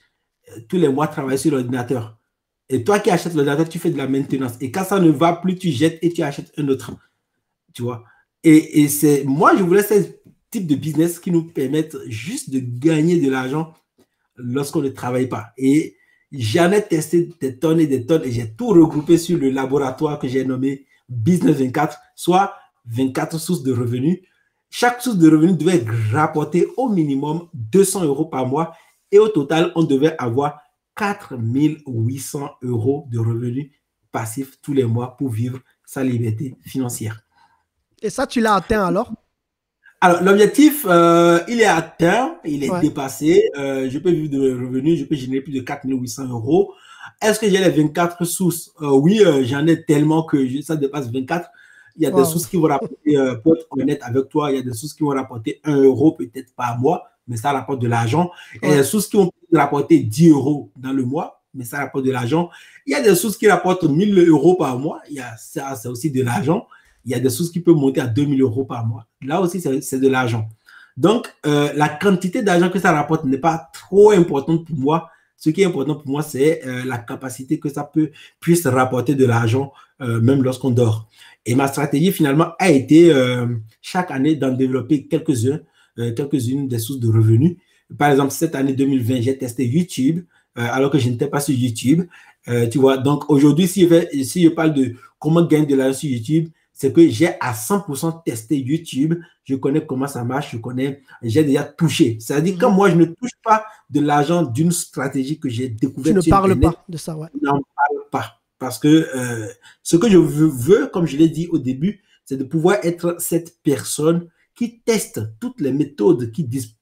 tous les mois travailler sur l'ordinateur. Et toi qui achètes l'ordinateur, tu fais de la maintenance. Et quand ça ne va plus, tu jettes et tu achètes un autre. Tu vois. Et, et c'est moi, je voulais ce type de business qui nous permettent juste de gagner de l'argent lorsqu'on ne travaille pas. Et j'en ai testé des tonnes et des tonnes et j'ai tout regroupé sur le laboratoire que j'ai nommé Business vingt-quatre, soit vingt-quatre sources de revenus. Chaque source de revenus devait rapporter au minimum deux cents euros par mois et au total, on devait avoir quatre mille huit cents euros de revenus passifs tous les mois pour vivre sa liberté financière. Et ça, tu l'as atteint alors? Alors, l'objectif, euh, il est atteint, il est ouais. dépassé. Euh, je peux vivre de revenus, je peux générer plus de quatre mille huit cents euros. Est-ce que j'ai les vingt-quatre sources? euh, Oui, euh, j'en ai tellement que je, ça dépasse vingt-quatre. Il y a wow. des sources qui vont rapporter, euh, pour être honnête avec toi, il y a des sources qui vont rapporter un euro peut-être par mois, mais ça rapporte de l'argent. Ouais. Il y a des sources qui vont rapporter dix euros dans le mois, mais ça rapporte de l'argent. Il y a des sources qui rapportent mille euros par mois, il y a, ça, c'est aussi de l'argent. Il y a des sources qui peuvent monter à deux mille euros par mois. Là aussi, c'est de l'argent. Donc, euh, la quantité d'argent que ça rapporte n'est pas trop importante pour moi. Ce qui est important pour moi, c'est euh, la capacité que ça peut, puisse rapporter de l'argent, euh, même lorsqu'on dort. Et ma stratégie, finalement, a été euh, chaque année d'en développer quelques-uns, euh, quelques-unes des sources de revenus. Par exemple, cette année deux mille vingt, j'ai testé YouTube, euh, alors que je n'étais pas sur YouTube. Euh, tu vois, donc aujourd'hui, si je, vais, si je parle de comment gagner de l'argent sur YouTube, c'est que j'ai à cent pour cent testé YouTube. Je connais comment ça marche, je connais, j'ai déjà touché. C'est-à-dire que mmh. quand moi, je ne touche pas de l'argent d'une stratégie que j'ai découverte. Tu ne parles Internet, pas de ça, ouais. Je n'en parle pas. Parce que euh, ce que je veux, comme je l'ai dit au début, c'est de pouvoir être cette personne qui teste toutes les méthodes qui, dis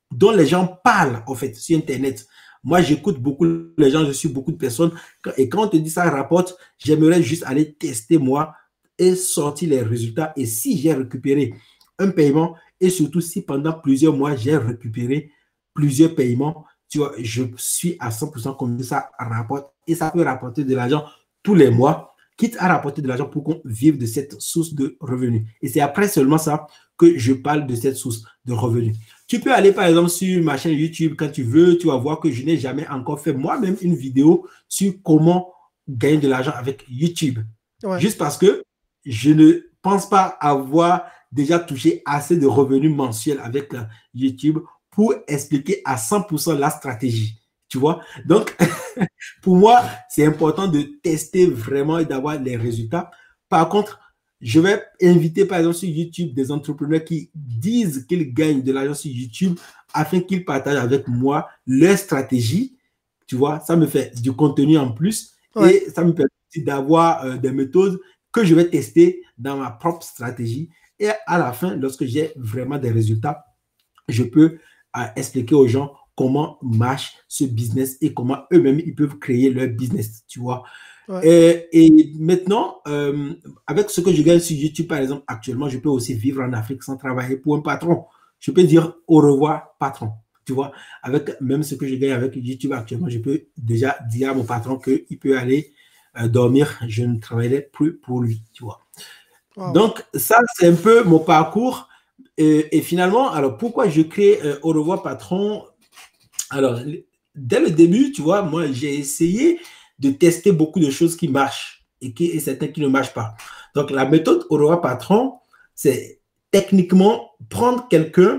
dont les gens parlent, en fait, sur Internet. Moi, j'écoute beaucoup les gens, je suis beaucoup de personnes. Et quand on te dit ça rapporte, j'aimerais juste aller tester moi et sortir les résultats. Et si j'ai récupéré un paiement, et surtout si pendant plusieurs mois, j'ai récupéré plusieurs paiements, tu vois, je suis à cent pour cent convaincu ça rapporte. Et ça peut rapporter de l'argent tous les mois, quitte à rapporter de l'argent pour qu'on vive de cette source de revenus. Et c'est après seulement ça que je parle de cette source de revenus. Tu peux aller par exemple sur ma chaîne YouTube quand tu veux, tu vas voir que je n'ai jamais encore fait moi-même une vidéo sur comment gagner de l'argent avec YouTube. Ouais. Juste parce que je ne pense pas avoir déjà touché assez de revenus mensuels avec YouTube pour expliquer à cent pour cent la stratégie. Tu vois? Donc, pour moi, c'est important de tester vraiment et d'avoir les résultats. Par contre, je vais inviter par exemple sur YouTube des entrepreneurs qui disent qu'ils gagnent de l'argent sur YouTube afin qu'ils partagent avec moi leur stratégie. Tu vois, ça me fait du contenu en plus ouais. Et ça me permet d'avoir euh, des méthodes que je vais tester dans ma propre stratégie. Et à la fin, lorsque j'ai vraiment des résultats, je peux euh, expliquer aux gens comment marche ce business et comment eux-mêmes ils peuvent créer leur business, tu vois. Ouais. Et, et maintenant, euh, avec ce que je gagne sur YouTube, par exemple, actuellement, je peux aussi vivre en Afrique sans travailler pour un patron. Je peux dire au revoir, patron. Tu vois, avec même ce que je gagne avec YouTube actuellement, je peux déjà dire à mon patron qu'il peut aller euh, dormir. Je ne travaillerai plus pour lui, tu vois. Wow. Donc, ça, c'est un peu mon parcours. Et, et finalement, alors, pourquoi je crée euh, au revoir, patron? Alors, dès le début, tu vois, moi, j'ai essayé de tester beaucoup de choses qui marchent et, qui, et certaines qui ne marchent pas. Donc, la méthode au revoir patron, c'est techniquement prendre quelqu'un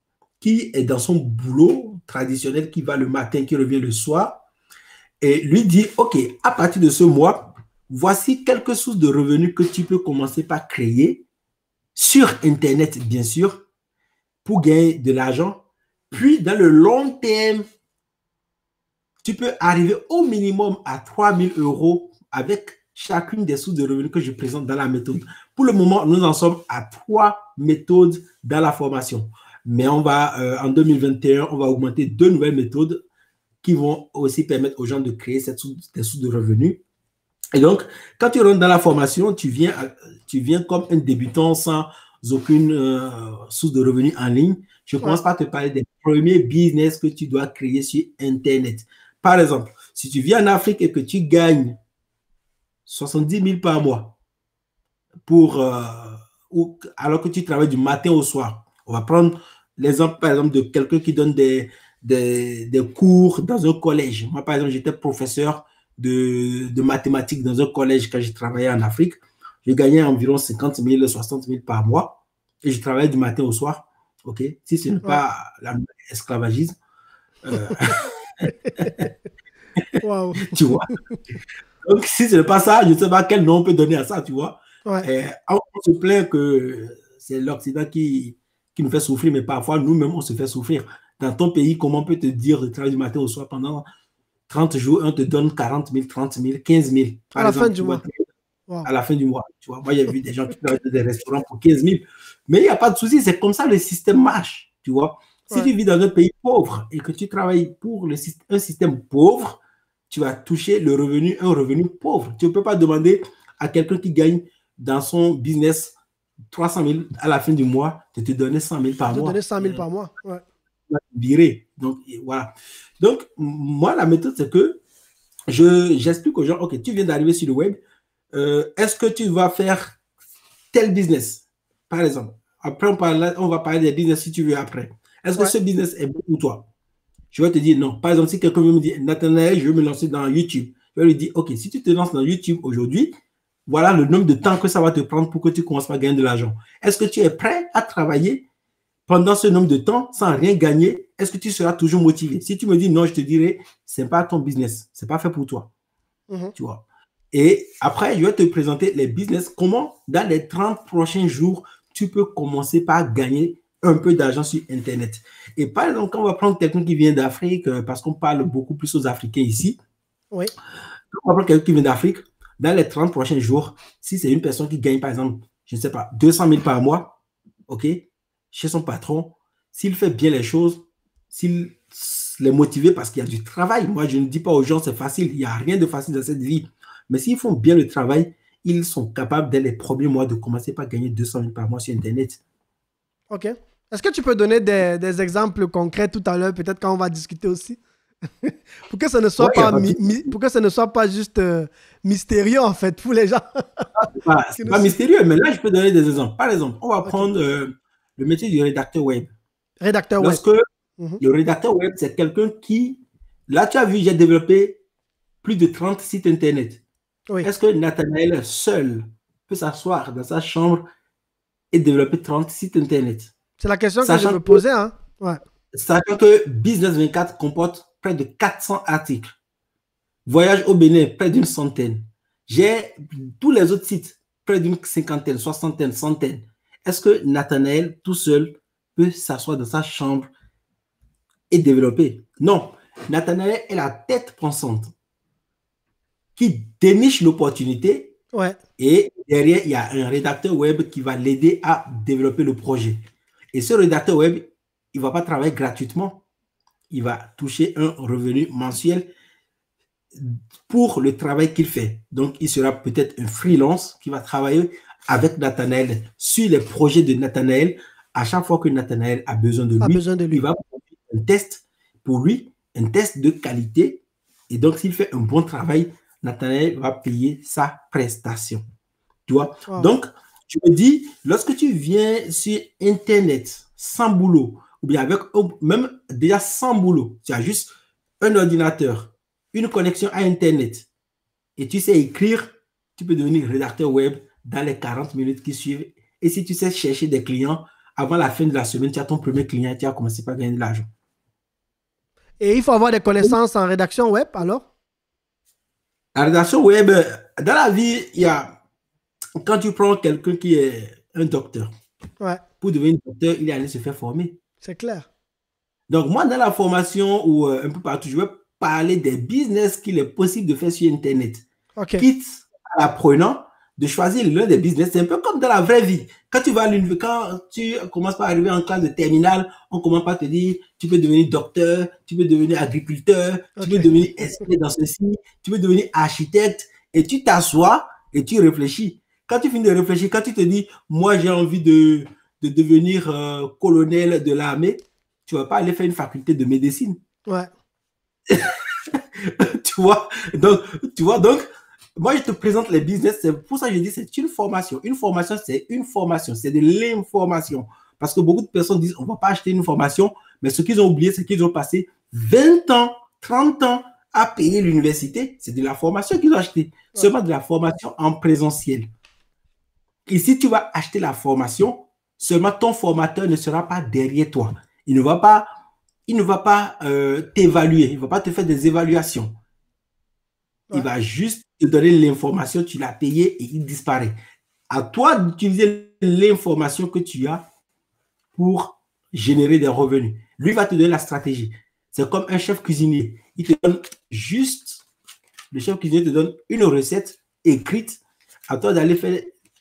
qui est dans son boulot traditionnel, qui va le matin, qui revient le soir, et lui dire, OK, à partir de ce mois, voici quelques sources de revenus que tu peux commencer par créer sur Internet, bien sûr, pour gagner de l'argent. Puis, dans le long terme, tu peux arriver au minimum à trois mille euros avec chacune des sources de revenus que je présente dans la méthode. Pour le moment, nous en sommes à trois méthodes dans la formation. Mais on va, euh, en deux mille vingt et un, on va augmenter deux nouvelles méthodes qui vont aussi permettre aux gens de créer cette source, des sources de revenus. Et donc, quand tu rentres dans la formation, tu viens, tu viens comme un débutant sans aucune euh, source de revenus en ligne. Je commence ouais. par te parler des premiers business que tu dois créer sur Internet. Par exemple, si tu vis en Afrique et que tu gagnes soixante-dix mille par mois, pour, euh, ou, alors que tu travailles du matin au soir, on va prendre l'exemple, par exemple, de quelqu'un qui donne des, des, des cours dans un collège. Moi, par exemple, j'étais professeur de, de mathématiques dans un collège quand je travaillais en Afrique. Je gagnais environ cinquante mille, soixante mille par mois et je travaillais du matin au soir. OK? Si ce n'est pas ouais. l'esclavagisme. Euh, wow. Tu vois? Donc, si ce n'est pas ça, je ne sais pas quel nom on peut donner à ça, tu vois? Ouais. Et on se plaint que c'est l'Occident qui, qui nous fait souffrir, mais parfois, nous-mêmes, on se fait souffrir. Dans ton pays, comment on peut te dire de travailler du matin au soir pendant trente jours, on te donne quarante mille, trente mille, quinze mille. À la exemple, fin du mois. Wow. À la fin du mois. Tu vois, moi, j'ai vu des gens qui travaillent dans des restaurants pour quinze mille. Mais il n'y a pas de souci, c'est comme ça le système marche. Tu vois, si ouais. tu vis dans un pays pauvre et que tu travailles pour le, un système pauvre, tu vas toucher le revenu, un revenu pauvre. Tu ne peux pas demander à quelqu'un qui gagne dans son business trois cent mille à la fin du mois de te donner cent mille par de mois. De donner cent mille par mois, ouais. Virer. Donc, voilà. Donc, moi, la méthode, c'est que je, j'explique aux gens, OK, tu viens d'arriver sur le web, euh, est-ce que tu vas faire tel business, par exemple? Après, on, parle, on va parler des business si tu veux après. Est-ce ouais. que ce business est bon pour toi? Je vais te dire non. Par exemple, si quelqu'un me dit, Nathanaël, je veux me lancer dans YouTube, je vais lui dire, OK, si tu te lances dans YouTube aujourd'hui, voilà le nombre de temps que ça va te prendre pour que tu commences à gagner de l'argent. Est-ce que tu es prêt à travailler pendant ce nombre de temps sans rien gagner? Est-ce que tu seras toujours motivé? Si tu me dis non, je te dirai, ce n'est pas ton business. Ce n'est pas fait pour toi. Mm-hmm. Tu vois. Et après, je vais te présenter les business. Comment, dans les trente prochains jours, tu peux commencer par gagner un peu d'argent sur Internet. Et par exemple, quand on va prendre quelqu'un qui vient d'Afrique, parce qu'on parle beaucoup plus aux Africains ici, oui. Quand on va prendre quelqu'un qui vient d'Afrique, dans les trente prochains jours, si c'est une personne qui gagne, par exemple, je ne sais pas, deux cent mille par mois, OK, chez son patron, s'il fait bien les choses, s'il les motiver parce qu'il y a du travail. Moi, je ne dis pas aux gens c'est facile. Il n'y a rien de facile dans cette vie. Mais s'ils font bien le travail, ils sont capables, dès les premiers mois, de commencer par gagner deux cent mille par mois sur Internet. OK. Est-ce que tu peux donner des, des exemples concrets tout à l'heure, peut-être quand on va discuter aussi? pour, que ça ne soit ouais, pas mi, mi, pour que ça ne soit pas juste euh, mystérieux, en fait, pour les gens. C'est pas, c'est pas mystérieux, mais là, je peux donner des exemples. Par exemple, on va okay. prendre euh, le métier du rédacteur web. Rédacteur Lorsque web. Mm-hmm. Le rédacteur web, c'est quelqu'un qui... Là, tu as vu, j'ai développé plus de trente sites Internet. Oui. Est-ce que Nathanaël seul peut s'asseoir dans sa chambre et développer trente sites Internet? C'est la question sachant que je me posais. Hein? Ouais. Sachant que Business vingt-quatre comporte près de quatre cents articles. Voyage au Bénin, près d'une centaine. J'ai tous les autres sites, près d'une cinquantaine, soixantaine, centaine. Est-ce que Nathanaël, tout seul, peut s'asseoir dans sa chambre et développer? Non. Nathanaël est la tête pensante qui déniche l'opportunité. Ouais. Et derrière, il y a un rédacteur web qui va l'aider à développer le projet. Et ce rédacteur web, il ne va pas travailler gratuitement. Il va toucher un revenu mensuel pour le travail qu'il fait. Donc, il sera peut-être un freelance qui va travailler avec Nathanaël sur les projets de Nathanaël. À chaque fois que Nathanaël a besoin de lui, a besoin de lui. il va faire un test pour lui, un test de qualité. Et donc, s'il fait un bon travail, Nathanaël va payer sa prestation. Tu vois? Wow. Donc, tu me dis, lorsque tu viens sur Internet sans boulot, ou bien avec même déjà sans boulot, tu as juste un ordinateur, une connexion à Internet, et tu sais écrire, tu peux devenir rédacteur web dans les quarante minutes qui suivent. Et si tu sais chercher des clients, avant la fin de la semaine, tu as ton premier client et tu as commencé par gagner de l'argent. Et il faut avoir des connaissances en rédaction web, alors? La rédaction web, dans la vie, il y a, quand tu prends quelqu'un qui est un docteur, ouais. Pour devenir docteur, il est allé se faire former. C'est clair. Donc, moi, dans la formation ou euh, un peu partout, je vais parler des business qu'il est possible de faire sur Internet. Okay. Quitte à l'apprenant de choisir l'un des business. C'est un peu comme dans la vraie vie. Quand tu vas à l'université, quand tu commences par arriver en classe de terminale, on commence par te dire, tu peux devenir docteur, tu peux devenir agriculteur, okay. Tu peux devenir expert dans ceci, tu peux devenir architecte, et tu t'assois et tu réfléchis. Quand tu finis de réfléchir, quand tu te dis, moi j'ai envie de, de devenir euh, colonel de l'armée, tu ne vas pas aller faire une faculté de médecine. Ouais. tu vois, donc, tu vois, donc, moi, je te présente les business. C'est pour ça que je dis c'est une formation. Une formation, c'est une formation. C'est de l'information. Parce que beaucoup de personnes disent on ne va pas acheter une formation. Mais ce qu'ils ont oublié, c'est qu'ils ont passé vingt ans, trente ans à payer l'université. C'est de la formation qu'ils ont acheté. Ouais. Seulement de la formation en présentiel. Et si tu vas acheter la formation, seulement ton formateur ne sera pas derrière toi. Il ne va pas, il ne va pas euh, t'évaluer. Il ne va pas te faire des évaluations. Il ouais. va juste te donner l'information, tu l'as payé et il disparaît. À toi d'utiliser l'information que tu as pour générer des revenus. Lui va te donner la stratégie. C'est comme un chef cuisinier. Il te donne juste, le chef cuisinier te donne une recette écrite. À toi d'aller faire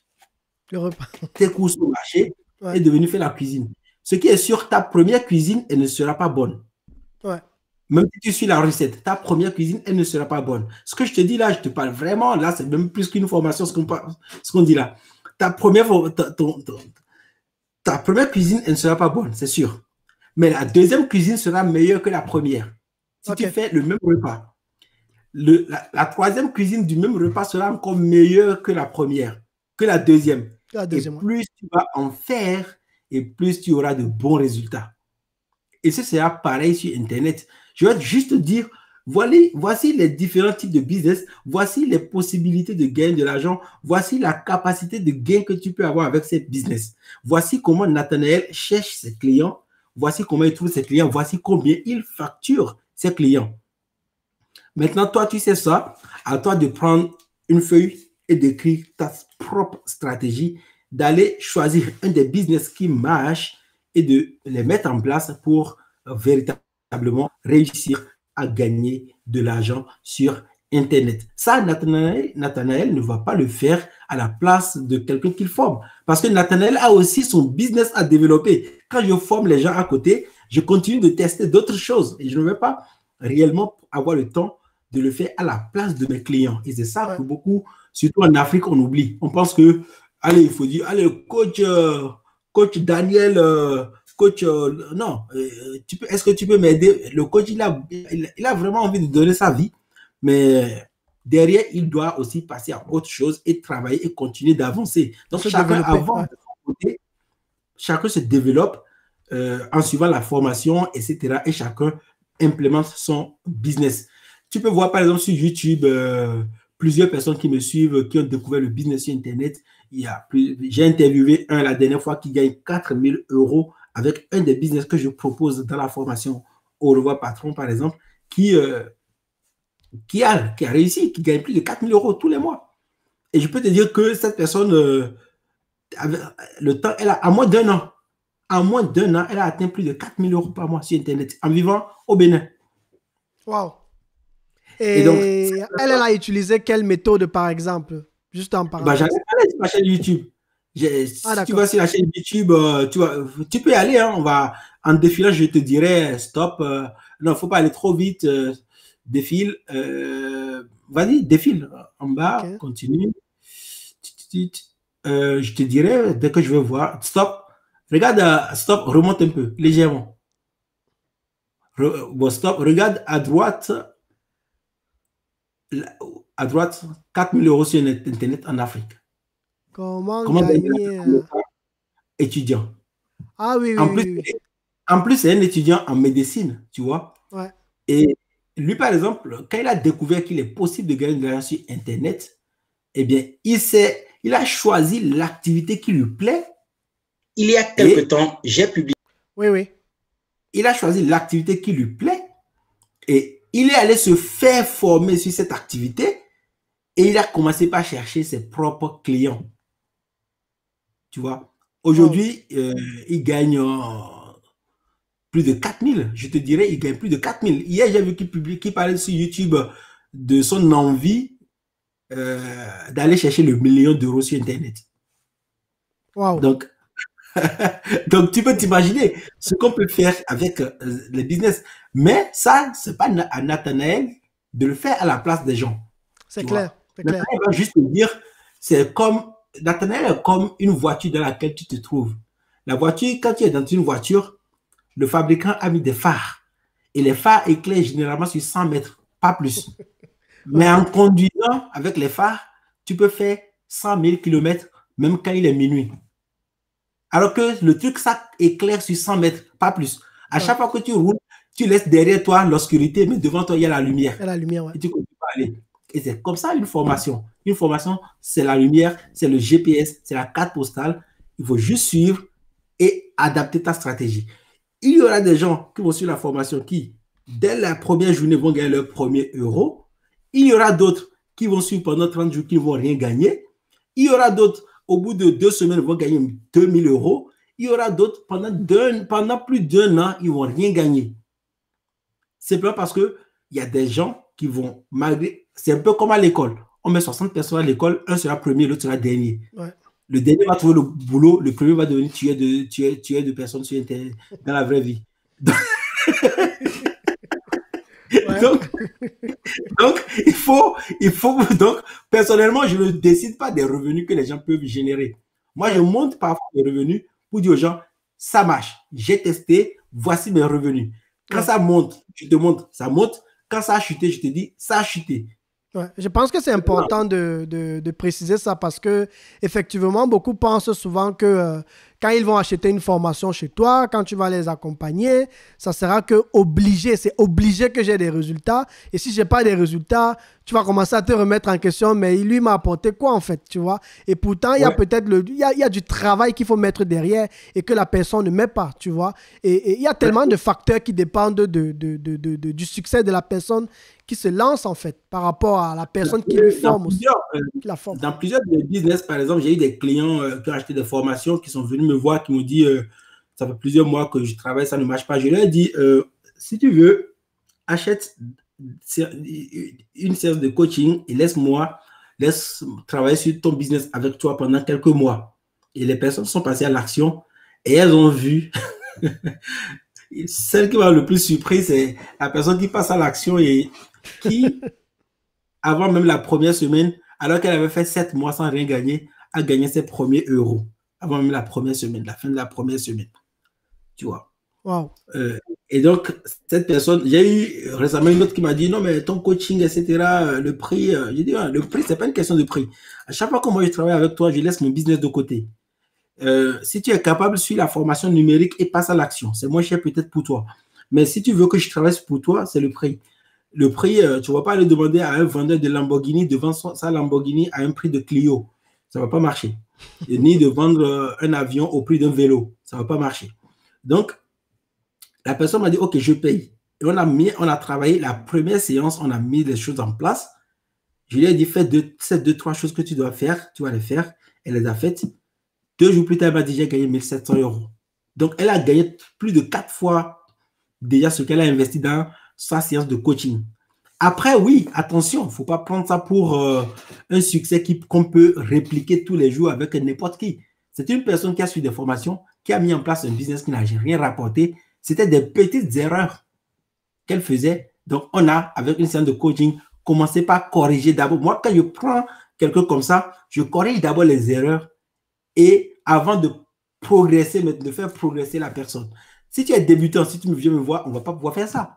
tes courses au marché ouais. et de venir faire la cuisine. Ce qui est sûr, ta première cuisine, elle ne sera pas bonne. Ouais. Même si tu suis la recette, ta première cuisine, elle ne sera pas bonne. Ce que je te dis là, je te parle vraiment, là, c'est même plus qu'une formation, ce qu'on, ce qu'on dit là. Ta première, ta, ton, ton, ta première cuisine, elle ne sera pas bonne, c'est sûr. Mais la deuxième cuisine sera meilleure que la première. Si okay. tu fais le même repas, le, la, la troisième cuisine du même repas sera encore meilleure que la première, que la deuxième. La deuxième et plus ouais. tu vas en faire, et plus tu auras de bons résultats. Et ce sera pareil sur Internet. Je vais juste dire, voici, voici les différents types de business, voici les possibilités de gagner de l'argent, voici la capacité de gain que tu peux avoir avec ces business. Voici comment Nathanaël cherche ses clients, voici comment il trouve ses clients, voici combien il facture ses clients. Maintenant, toi, tu sais ça, à toi de prendre une feuille et d'écrire ta propre stratégie, d'aller choisir un des business qui marche et de les mettre en place pour euh, véritablement réussir à gagner de l'argent sur Internet. Ça, Nathanaël, Nathanaël ne va pas le faire à la place de quelqu'un qu'il forme. Parce que Nathanaël a aussi son business à développer. Quand je forme les gens à côté, je continue de tester d'autres choses et je ne vais pas réellement avoir le temps de le faire à la place de mes clients. Et c'est ça ouais. que beaucoup, surtout en Afrique, on oublie. On pense que, allez, il faut dire, allez, coach, euh, coach Daniel, euh, coach, euh, non, euh, tu peux, est-ce que tu peux m'aider? Le coach, il a, il, il a vraiment envie de donner sa vie, mais derrière, il doit aussi passer à autre chose et travailler et continuer d'avancer. Donc, se chacun avance ouais. de son côté, chacun se développe euh, en suivant la formation, et cetera. Et chacun implémente son business. Tu peux voir, par exemple, sur YouTube, euh, plusieurs personnes qui me suivent, qui ont découvert le business sur Internet. Il y a plus, j'ai interviewé un la dernière fois qui gagne quatre mille euros avec un des business que je propose dans la formation Au revoir patron, par exemple, qui, euh, qui, a, qui a réussi, qui gagne plus de quatre mille euros tous les mois. Et je peux te dire que cette personne, euh, avec le temps, elle a, à moins d'un an, en moins d'un an, elle a atteint plus de quatre mille euros par mois sur Internet en vivant au Bénin. Wow. Et, et donc, elle, elle a utilisé quelle méthode, par exemple? Juste en parlant. Bah, j'en ai parlé sur ma chaîne YouTube. Ah, si tu vas sur la chaîne YouTube, euh, tu, vas, tu peux y aller. Hein, on va, en défilant, je te dirai stop. Euh, non, il ne faut pas aller trop vite. Euh, défile. Euh, Vas-y, défile. En bas, okay. Continue. Euh, je te dirai, dès que je vais voir, stop. Regarde, euh, stop, remonte un peu, légèrement. Re, bon, stop, regarde à droite. À droite, quatre mille euros sur Internet en Afrique. Comment, Comment gagner étudiant. Ah oui, oui, en plus, oui, oui. En plus, c'est un étudiant en médecine, tu vois. Ouais. Et lui, par exemple, quand il a découvert qu'il est possible de gagner de l'argent sur Internet, eh bien, il, il a choisi l'activité qui lui plaît. Il y a quelque et, temps, j'ai publié. Oui, oui. Il a choisi l'activité qui lui plaît et il est allé se faire former sur cette activité et il a commencé par chercher ses propres clients. Tu vois, aujourd'hui, oh. euh, il gagne euh, plus de quatre mille. Je te dirais, il gagne plus de quatre mille. Hier, j'ai vu qu'il publie, qu'il parlait sur YouTube de son envie euh, d'aller chercher le million d'euros sur Internet. Wow. Donc, donc, tu peux t'imaginer ce qu'on peut faire avec euh, le business. Mais ça, ce n'est pas à Nathanaël de le faire à la place des gens. C'est clair. Nathanaël va juste te dire, c'est comme, Nathanaël est comme une voiture dans laquelle tu te trouves. La voiture, quand tu es dans une voiture, le fabricant a mis des phares. Et les phares éclairent généralement sur cent mètres, pas plus. Mais en conduisant avec les phares, tu peux faire cent mille kilomètres, même quand il est minuit. Alors que le truc, ça éclaire sur cent mètres, pas plus. À chaque fois que tu roules, tu laisses derrière toi l'obscurité, mais devant toi, il y a la lumière. Il y a la lumière, ouais. Et tu continues à aller. Et c'est comme ça une formation. Une formation, c'est la lumière, c'est le G P S, c'est la carte postale. Il faut juste suivre et adapter ta stratégie. Il y aura des gens qui vont suivre la formation qui, dès la première journée, vont gagner leur premier euro. Il y aura d'autres qui vont suivre pendant trente jours qui ne vont rien gagner. Il y aura d'autres, au bout de deux semaines, vont gagner deux mille euros. Il y aura d'autres, pendant, pendant plus d'un an, ils ne vont rien gagner. Simplement parce qu'il y a des gens qui vont, malgré, c'est un peu comme à l'école. On met soixante personnes à l'école, un sera premier, l'autre sera dernier. Ouais. Le dernier va trouver le boulot, le premier va devenir tueur de, tueur, tueur de personnes sur Internet dans la vraie vie. Donc, ouais. donc, donc, il faut, il faut, donc, personnellement, je ne décide pas des revenus que les gens peuvent générer. Moi, je monte parfois les revenus pour dire aux gens, ça marche, j'ai testé, voici mes revenus. Quand ouais. ça monte, je te montre, ça monte. Quand ça a chuté, je te dis, ça a chuté. Ouais, je pense que c'est important de, de, de préciser ça parce que effectivement, beaucoup pensent souvent que euh, quand ils vont acheter une formation chez toi, quand tu vas les accompagner, ça sera que obligé, c'est obligé que j'ai des résultats. Et si je n'ai pas des résultats, tu vas commencer à te remettre en question, mais lui m'a apporté quoi en fait, tu vois? Et pourtant, il ouais. y a peut-être le, il y a, il y a du travail qu'il faut mettre derrière et que la personne ne met pas, tu vois? Et il y a tellement ouais. de facteurs qui dépendent de, de, de, de, de, de, du succès de la personne qui se lance en fait par rapport à la personne qui lui forme aussi. Euh, qui la forme. Dans plusieurs business, par exemple, j'ai eu des clients euh, qui ont acheté des formations, qui sont venus me voir, qui m'ont dit euh, ça fait plusieurs mois que je travaille, ça ne marche pas. Je leur ai dit, euh, si tu veux, achète une séance de coaching et laisse-moi, laisse travailler sur ton business avec toi pendant quelques mois. Et les personnes sont passées à l'action et elles ont vu, Celle qui m'a le plus surpris, c'est la personne qui passe à l'action et qui, avant même la première semaine, alors qu'elle avait fait sept mois sans rien gagner, a gagné ses premiers euros. Avant même la première semaine, la fin de la première semaine. Tu vois. Wow. Euh, et donc, cette personne, j'ai eu récemment une autre qui m'a dit, non, mais ton coaching, et cetera, le prix, euh, j'ai dit, ouais, le prix, c'est pas une question de prix. À chaque fois que moi je travaille avec toi, je laisse mon business de côté. Euh, si tu es capable, suis la formation numérique et passe à l'action. C'est moins cher peut-être pour toi. Mais si tu veux que je travaille pour toi, c'est le prix. Le prix, euh, tu ne vas pas aller demander à un vendeur de Lamborghini de vendre sa Lamborghini à un prix de Clio. Ça ne va pas marcher. Et ni de vendre euh, un avion au prix d'un vélo. Ça ne va pas marcher. Donc, la personne m'a dit, OK, je paye. Et on a, mis, on a travaillé la première séance, on a mis les choses en place. Je lui ai dit, fais deux, ces deux, trois choses que tu dois faire. Tu vas les faire. Elle les a faites. Deux jours plus tard, elle m'a dit, j'ai gagné mille sept cents euros. Donc, elle a gagné plus de quatre fois déjà ce qu'elle a investi dans sa séance de coaching. Après, oui, attention, il ne faut pas prendre ça pour euh, un succès qu'on peut répliquer tous les jours avec n'importe qui. C'est une personne qui a suivi des formations, qui a mis en place un business qui n'a rien rapporté. C'était des petites erreurs qu'elle faisait. Donc, on a, avec une séance de coaching, commencé par corriger d'abord. Moi, quand je prends quelqu'un comme ça, je corrige d'abord les erreurs et avant de progresser, de faire progresser la personne. Si tu es débutant, si tu me viens me voir, on ne va pas pouvoir faire ça.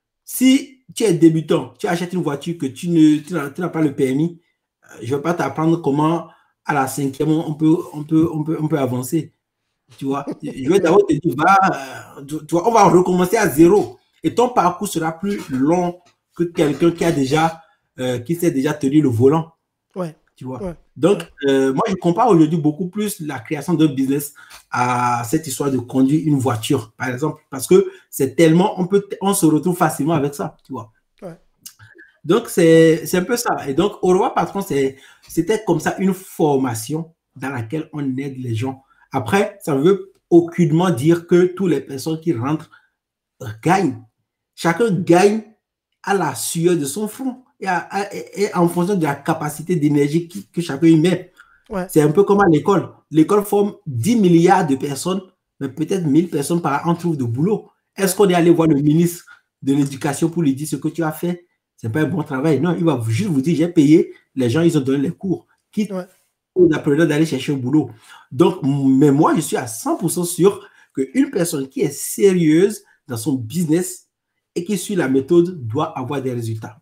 Si tu es débutant, tu achètes une voiture que tu ne, tu n'as, tu n'as pas le permis, je ne vais pas t'apprendre comment à la cinquième on peut, on peut, on peut, on peut avancer. Tu vois, je vais d'abord te dire, va, tu vois, on va recommencer à zéro. Et ton parcours sera plus long que quelqu'un qui a déjà, euh, qui sait déjà tenir le volant. Ouais. Tu vois. Ouais. Donc, euh, moi, je compare aujourd'hui beaucoup plus la création d'un business à cette histoire de conduire une voiture, par exemple, parce que c'est tellement, on peut, on se retrouve facilement avec ça, tu vois. Ouais. Donc, c'est, c'est un peu ça. Et donc, Au revoir patron, c'est, c'était comme ça une formation dans laquelle on aide les gens. Après, ça ne veut aucunement dire que toutes les personnes qui rentrent gagnent. Chacun gagne à la sueur de son front. Et, à, à, et en fonction de la capacité d'énergie que, que chacun y met. Ouais. C'est un peu comme à l'école. L'école forme dix milliards de personnes, mais peut-être mille personnes par an trouvent de boulot. Est-ce qu'on est allé voir le ministre de l'Éducation pour lui dire ce que tu as fait? Ce n'est pas un bon travail. Non, il va juste vous dire, j'ai payé, les gens, ils ont donné les cours. Quitte ouais. aux apprenants d'aller chercher un boulot. Donc, mais moi, je suis à cent pour cent sûr qu'une personne qui est sérieuse dans son business et qui suit la méthode doit avoir des résultats.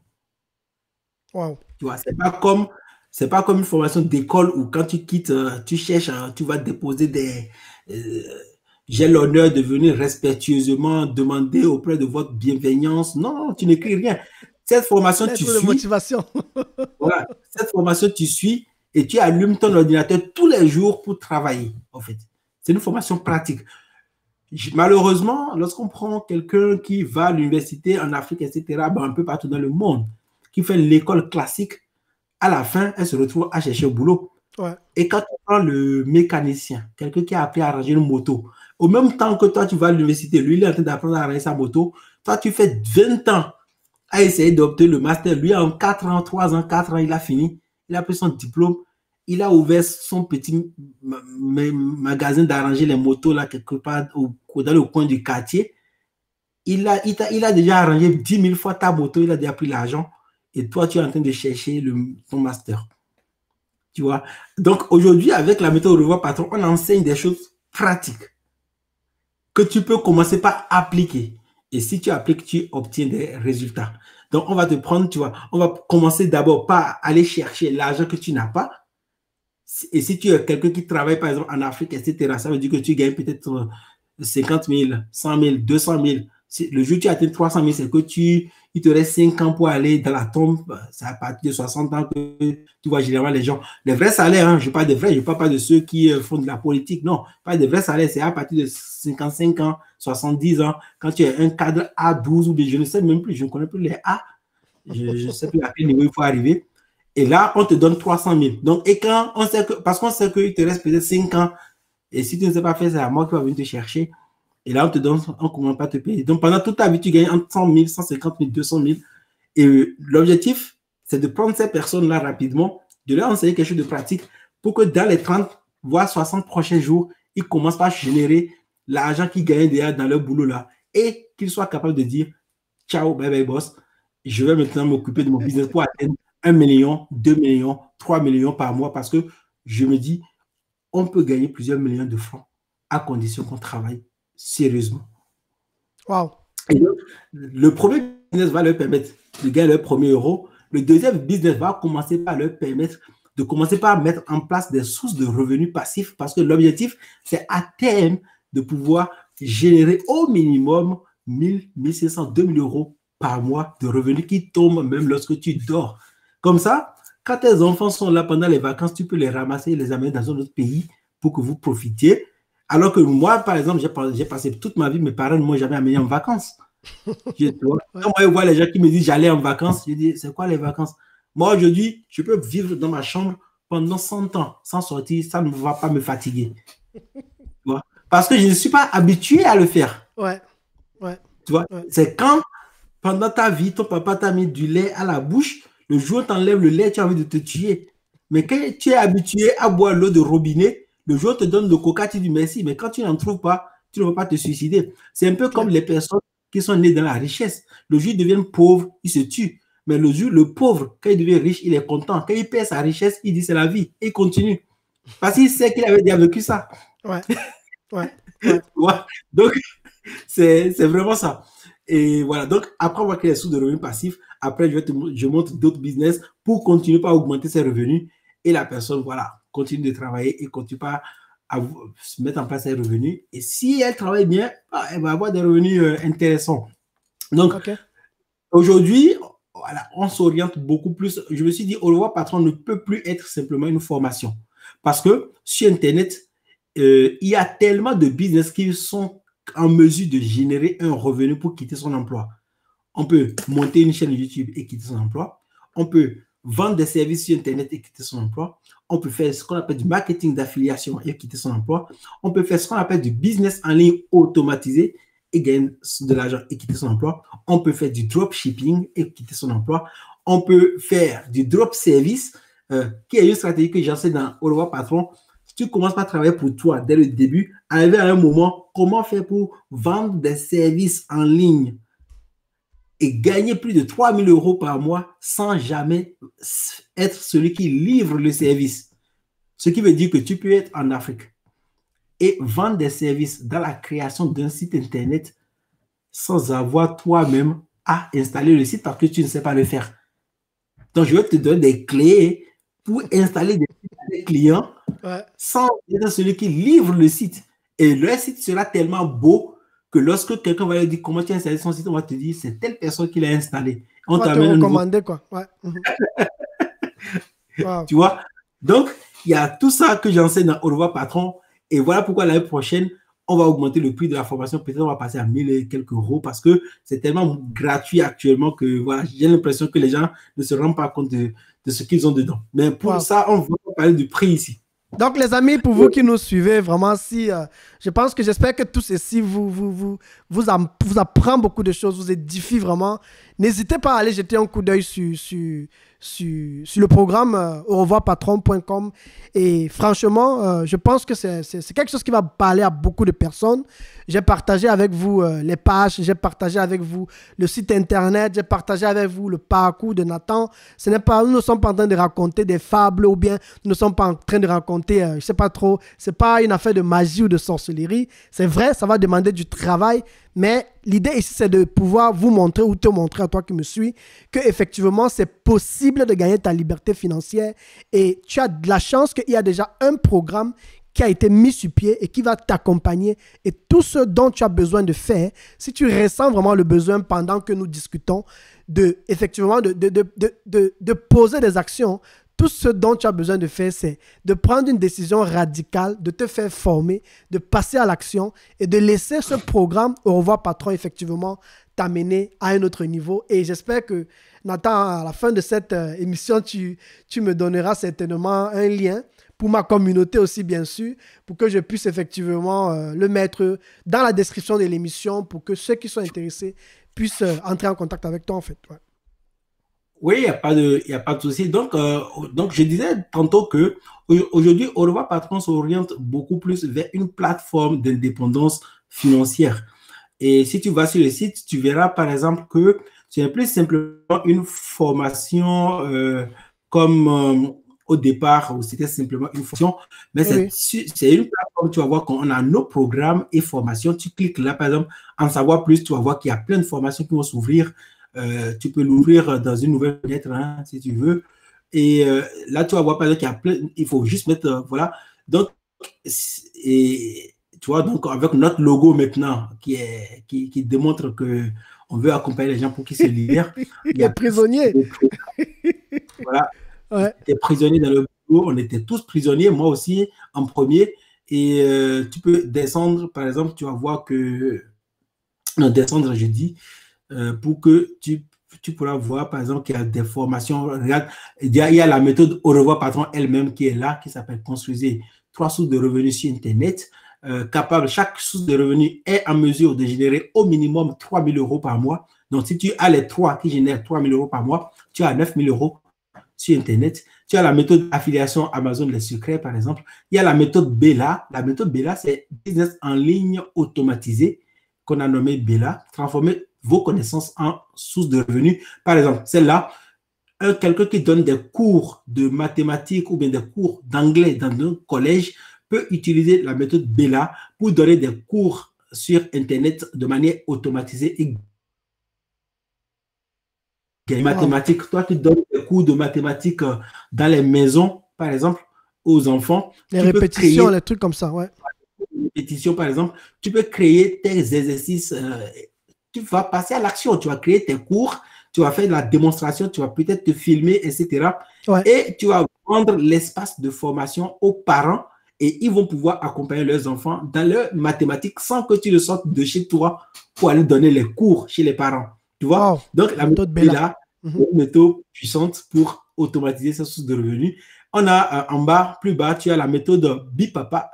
Wow. Tu vois, c'est pas comme c'est pas comme une formation d'école où quand tu quittes, euh, tu cherches, euh, tu vas déposer des. Euh, j'ai l'honneur de venir respectueusement demander auprès de votre bienveillance. Non, tu n'écris rien. Cette formation, Lettre tu de suis. motivation. Voilà, cette formation, tu suis et tu allumes ton ordinateur tous les jours pour travailler. En fait, c'est une formation pratique. Malheureusement, lorsqu'on prend quelqu'un qui va à l'université en Afrique, et cetera, ben, un peu partout dans le monde, qui fait l'école classique, à la fin, elle se retrouve à chercher au boulot. Ouais. Et quand tu prends le mécanicien, quelqu'un qui a appris à arranger une moto, au même temps que toi, tu vas à l'université, lui, il est en train d'apprendre à arranger sa moto, toi, tu fais vingt ans à essayer d'obtenir le master. Lui, en quatre ans, trois ans, quatre ans, il a fini. Il a pris son diplôme. Il a ouvert son petit magasin d'arranger les motos là, quelque part au, dans le coin du quartier. Il a, il, a, il a déjà arrangé dix mille fois ta moto, il a déjà pris l'argent. Et toi, tu es en train de chercher le, ton master. Tu vois? Donc, aujourd'hui, avec la méthode Au revoir patron, on enseigne des choses pratiques que tu peux commencer par appliquer. Et si tu appliques, tu obtiens des résultats. Donc, on va te prendre, tu vois, on va commencer d'abord par aller chercher l'argent que tu n'as pas. Et si tu es quelqu'un qui travaille, par exemple, en Afrique, et cetera, ça veut dire que tu gagnes peut-être cinquante mille, cent mille, deux cent mille. Le jour où tu atteins trois cent mille, c'est que tu, il te reste cinq ans pour aller dans la tombe. C'est à partir de soixante ans que tu vois généralement les gens. Les vrais salaires, hein, je ne parle des vrais, je ne parle pas de ceux qui font de la politique. Non, pas des vrais salaires, c'est à partir de cinquante-cinq ans, soixante-dix ans, quand tu es un cadre A douze ou bien je ne sais même plus, je ne connais plus les A. Je ne sais plus à quel niveau il faut arriver. Et là, on te donne trois cent mille. Donc, et quand on sait que, parce qu'on sait qu'il te reste peut-être cinq ans, et si tu ne sais pas faire, c'est à moi qui va venir te chercher. Et là, on te donne, on ne commence pas à te payer. Donc, pendant toute ta vie, tu gagnes entre cent mille, cent cinquante mille, deux cent mille. Et l'objectif, c'est de prendre ces personnes-là rapidement, de leur enseigner quelque chose de pratique pour que dans les trente, voire soixante prochains jours, ils commencent par générer l'argent qu'ils gagnent déjà dans leur boulot-là. et qu'il soit capable de dire « Ciao, bye bye boss, je vais maintenant m'occuper de mon business pour atteindre un million, deux millions, trois millions par mois parce que je me dis, on peut gagner plusieurs millions de francs à condition qu'on travaille sérieusement. » Wow. Et donc, le premier business va leur permettre de gagner leur premier euro. Le deuxième business va commencer par leur permettre de commencer par mettre en place des sources de revenus passifs parce que l'objectif, c'est à terme de pouvoir générer au minimum mille, mille cinq cents, deux mille euros par mois de revenus qui tombent même lorsque tu dors. Comme ça, quand tes enfants sont là pendant les vacances, tu peux les ramasser et les amener dans un autre pays pour que vous profitiez. Alors que moi, par exemple, j'ai passé toute ma vie, mes parents ne m'ont jamais amené en vacances. Je, quand moi, je vois les gens qui me disent j'allais en vacances, je dis c'est quoi les vacances? Moi, aujourd'hui, je peux vivre dans ma chambre pendant cent ans sans sortir, ça ne va pas me fatiguer. Tu vois? Parce que je ne suis pas habitué à le faire. Ouais. Ouais. Tu vois? Ouais. C'est quand, pendant ta vie, ton papa t'a mis du lait à la bouche, le jour où tu enlèves le lait, tu as envie de te tuer. Mais quand tu es habitué à boire l'eau de robinet, le jour où te donne le coca, tu dis merci. Mais quand tu n'en trouves pas, tu ne vas pas te suicider. C'est un peu comme les personnes qui sont nés dans la richesse. Le jour où ils deviennent pauvres, ils se tuent. Mais le jour, le pauvre, quand il devient riche, il est content. Quand il perd sa richesse, il dit c'est la vie. Et il continue. Parce qu'il sait qu'il avait déjà vécu ça. Ouais. Ouais. Ouais. Ouais. Donc, c'est vraiment ça. Et voilà. Donc, après avoir créé les sources de revenus passifs, après, je, vais te, je montre d'autres business pour continuer à augmenter ses revenus. Et la personne, voilà, continue de travailler et continue pas à se mettre en place ses revenus. Et si elle travaille bien, elle va avoir des revenus euh, intéressants. Donc, okay. Aujourd'hui, voilà, on s'oriente beaucoup plus. Je me suis dit, Au revoir patron ne peut plus être simplement une formation. Parce que sur Internet, euh, il y a tellement de business qui sont en mesure de générer un revenu pour quitter son emploi. On peut monter une chaîne YouTube et quitter son emploi. On peut vendre des services sur Internet et quitter son emploi. On peut faire ce qu'on appelle du marketing d'affiliation et quitter son emploi. On peut faire ce qu'on appelle du business en ligne automatisé et gagner de l'argent et quitter son emploi. On peut faire du dropshipping et quitter son emploi. On peut faire du drop service, euh, qui est une stratégie que j'enseigne dans Au revoir patron. Si tu commences par travailler pour toi dès le début, arriver à un moment, comment faire pour vendre des services en ligne et gagner plus de trois mille euros par mois sans jamais être celui qui livre le service. Ce qui veut dire que tu peux être en Afrique et vendre des services dans la création d'un site Internet sans avoir toi-même à installer le site parce que tu ne sais pas le faire. Donc, je vais te donner des clés pour installer des sites à des clients ouais. sans être celui qui livre le site. Et le site sera tellement beau que lorsque quelqu'un va lui dire comment tu as installé son site, on va te dire c'est telle personne qui l'a installé. On va te recommander quoi. Ouais. Wow. Tu vois? Donc, il y a tout ça que j'enseigne dans Au revoir patron. Et voilà pourquoi l'année prochaine, on va augmenter le prix de la formation. Peut-être on va passer à mille et quelques euros parce que c'est tellement gratuit actuellement que voilà, j'ai l'impression que les gens ne se rendent pas compte de, de ce qu'ils ont dedans. Mais pour wow. ça, on va parler du prix ici. Donc, les amis, pour vous qui nous suivez, vraiment, si, euh, je pense que j'espère que tout ceci vous, vous, vous, vous, am, vous apprend beaucoup de choses, vous édifie vraiment. N'hésitez pas à aller jeter un coup d'œil sur, sur, sur, sur le programme euh, au revoir patron point com. Et franchement, euh, je pense que c'est quelque chose qui va parler à beaucoup de personnes. J'ai partagé avec vous euh, les pages, j'ai partagé avec vous le site internet, j'ai partagé avec vous le parcours de Nathan. Ce n'est pas, nous ne sommes pas en train de raconter des fables ou bien nous ne sommes pas en train de raconter, euh, je ne sais pas trop, ce n'est pas une affaire de magie ou de sorcellerie. C'est vrai, ça va demander du travail, mais l'idée ici, c'est de pouvoir vous montrer ou te montrer à toi qui me suis qu'effectivement, c'est possible de gagner ta liberté financière et tu as de la chance qu'il y a déjà un programme qui a été mis sur pied et qui va t'accompagner. Et tout ce dont tu as besoin de faire, si tu ressens vraiment le besoin pendant que nous discutons, de, effectivement, de, de, de, de, de, de poser des actions, tout ce dont tu as besoin de faire, c'est de prendre une décision radicale, de te faire former, de passer à l'action et de laisser ce programme Au revoir patron, effectivement, t'amener à un autre niveau. Et j'espère que, Nathan, à la fin de cette euh, émission, tu, tu me donneras certainement un lien pour ma communauté aussi, bien sûr, pour que je puisse effectivement euh, le mettre dans la description de l'émission pour que ceux qui sont intéressés puissent euh, entrer en contact avec toi, en fait. Ouais. Oui, il n'y a pas de, il y a pas de souci. Donc, euh, donc, je disais tantôt que aujourd'hui, Au revoir patron s'oriente beaucoup plus vers une plateforme d'indépendance financière. Et si tu vas sur le site, tu verras par exemple que c'est plus simplement une formation euh, comme euh, au départ, où c'était simplement une formation, mais Oui. c'est une plateforme, tu vas voir qu'on a nos programmes et formations. Tu cliques là, par exemple, en savoir plus, tu vas voir qu'il y a plein de formations qui vont s'ouvrir. Euh, tu peux l'ouvrir dans une nouvelle fenêtre, hein, si tu veux. Et euh, là, tu vas voir, par exemple, qu'il y a plein, il faut juste mettre, euh, voilà. Donc, et tu vois, donc avec notre logo maintenant qui, est, qui, qui démontre qu'on veut accompagner les gens pour qu'ils se libèrent. Il y Les a prisonniers. voilà, Ouais. j'étais prisonnier dans le boulot, on était tous prisonniers, moi aussi en premier. Et euh, tu peux descendre, par exemple, tu vas voir que, non, descendre, je dis, euh, pour que tu, tu pourras voir, par exemple, qu'il y a des formations. Regarde, il y a, il y a la méthode Au revoir patron elle-même qui est là, qui s'appelle Construisez trois sources de revenus sur Internet. Euh, capable, chaque source de revenus est en mesure de générer au minimum trois mille euros par mois. Donc, si tu as les trois qui génèrent trois mille euros par mois, tu as neuf mille euros sur Internet. Tu as la méthode affiliation Amazon Les Secrets, par exemple. Il y a la méthode Bella. La méthode Bella, c'est business en ligne automatisé qu'on a nommé Bella. Transformer vos connaissances en source de revenus. Par exemple, celle-là, quelqu'un qui donne des cours de mathématiques ou bien des cours d'anglais dans un collège peut utiliser la méthode Bella pour donner des cours sur Internet de manière automatisée et les mathématiques. Wow. Toi qui donnes des cours de mathématiques dans les maisons, par exemple, aux enfants. Les répétitions, créer, les trucs comme ça, ouais. Les répétitions, par exemple, tu peux créer tes exercices. Euh, tu vas passer à l'action. Tu vas créer tes cours, tu vas faire de la démonstration, tu vas peut-être te filmer, et cetera. Ouais. Et tu vas rendre l'espace de formation aux parents et ils vont pouvoir accompagner leurs enfants dans leurs mathématiques sans que tu le sortes de chez toi pour aller donner les cours chez les parents. Tu vois? Wow. Donc, la méthode est là, mm-hmm. une méthode puissante pour automatiser sa source de revenus. On a euh, en bas, plus bas, tu as la méthode Bipapa.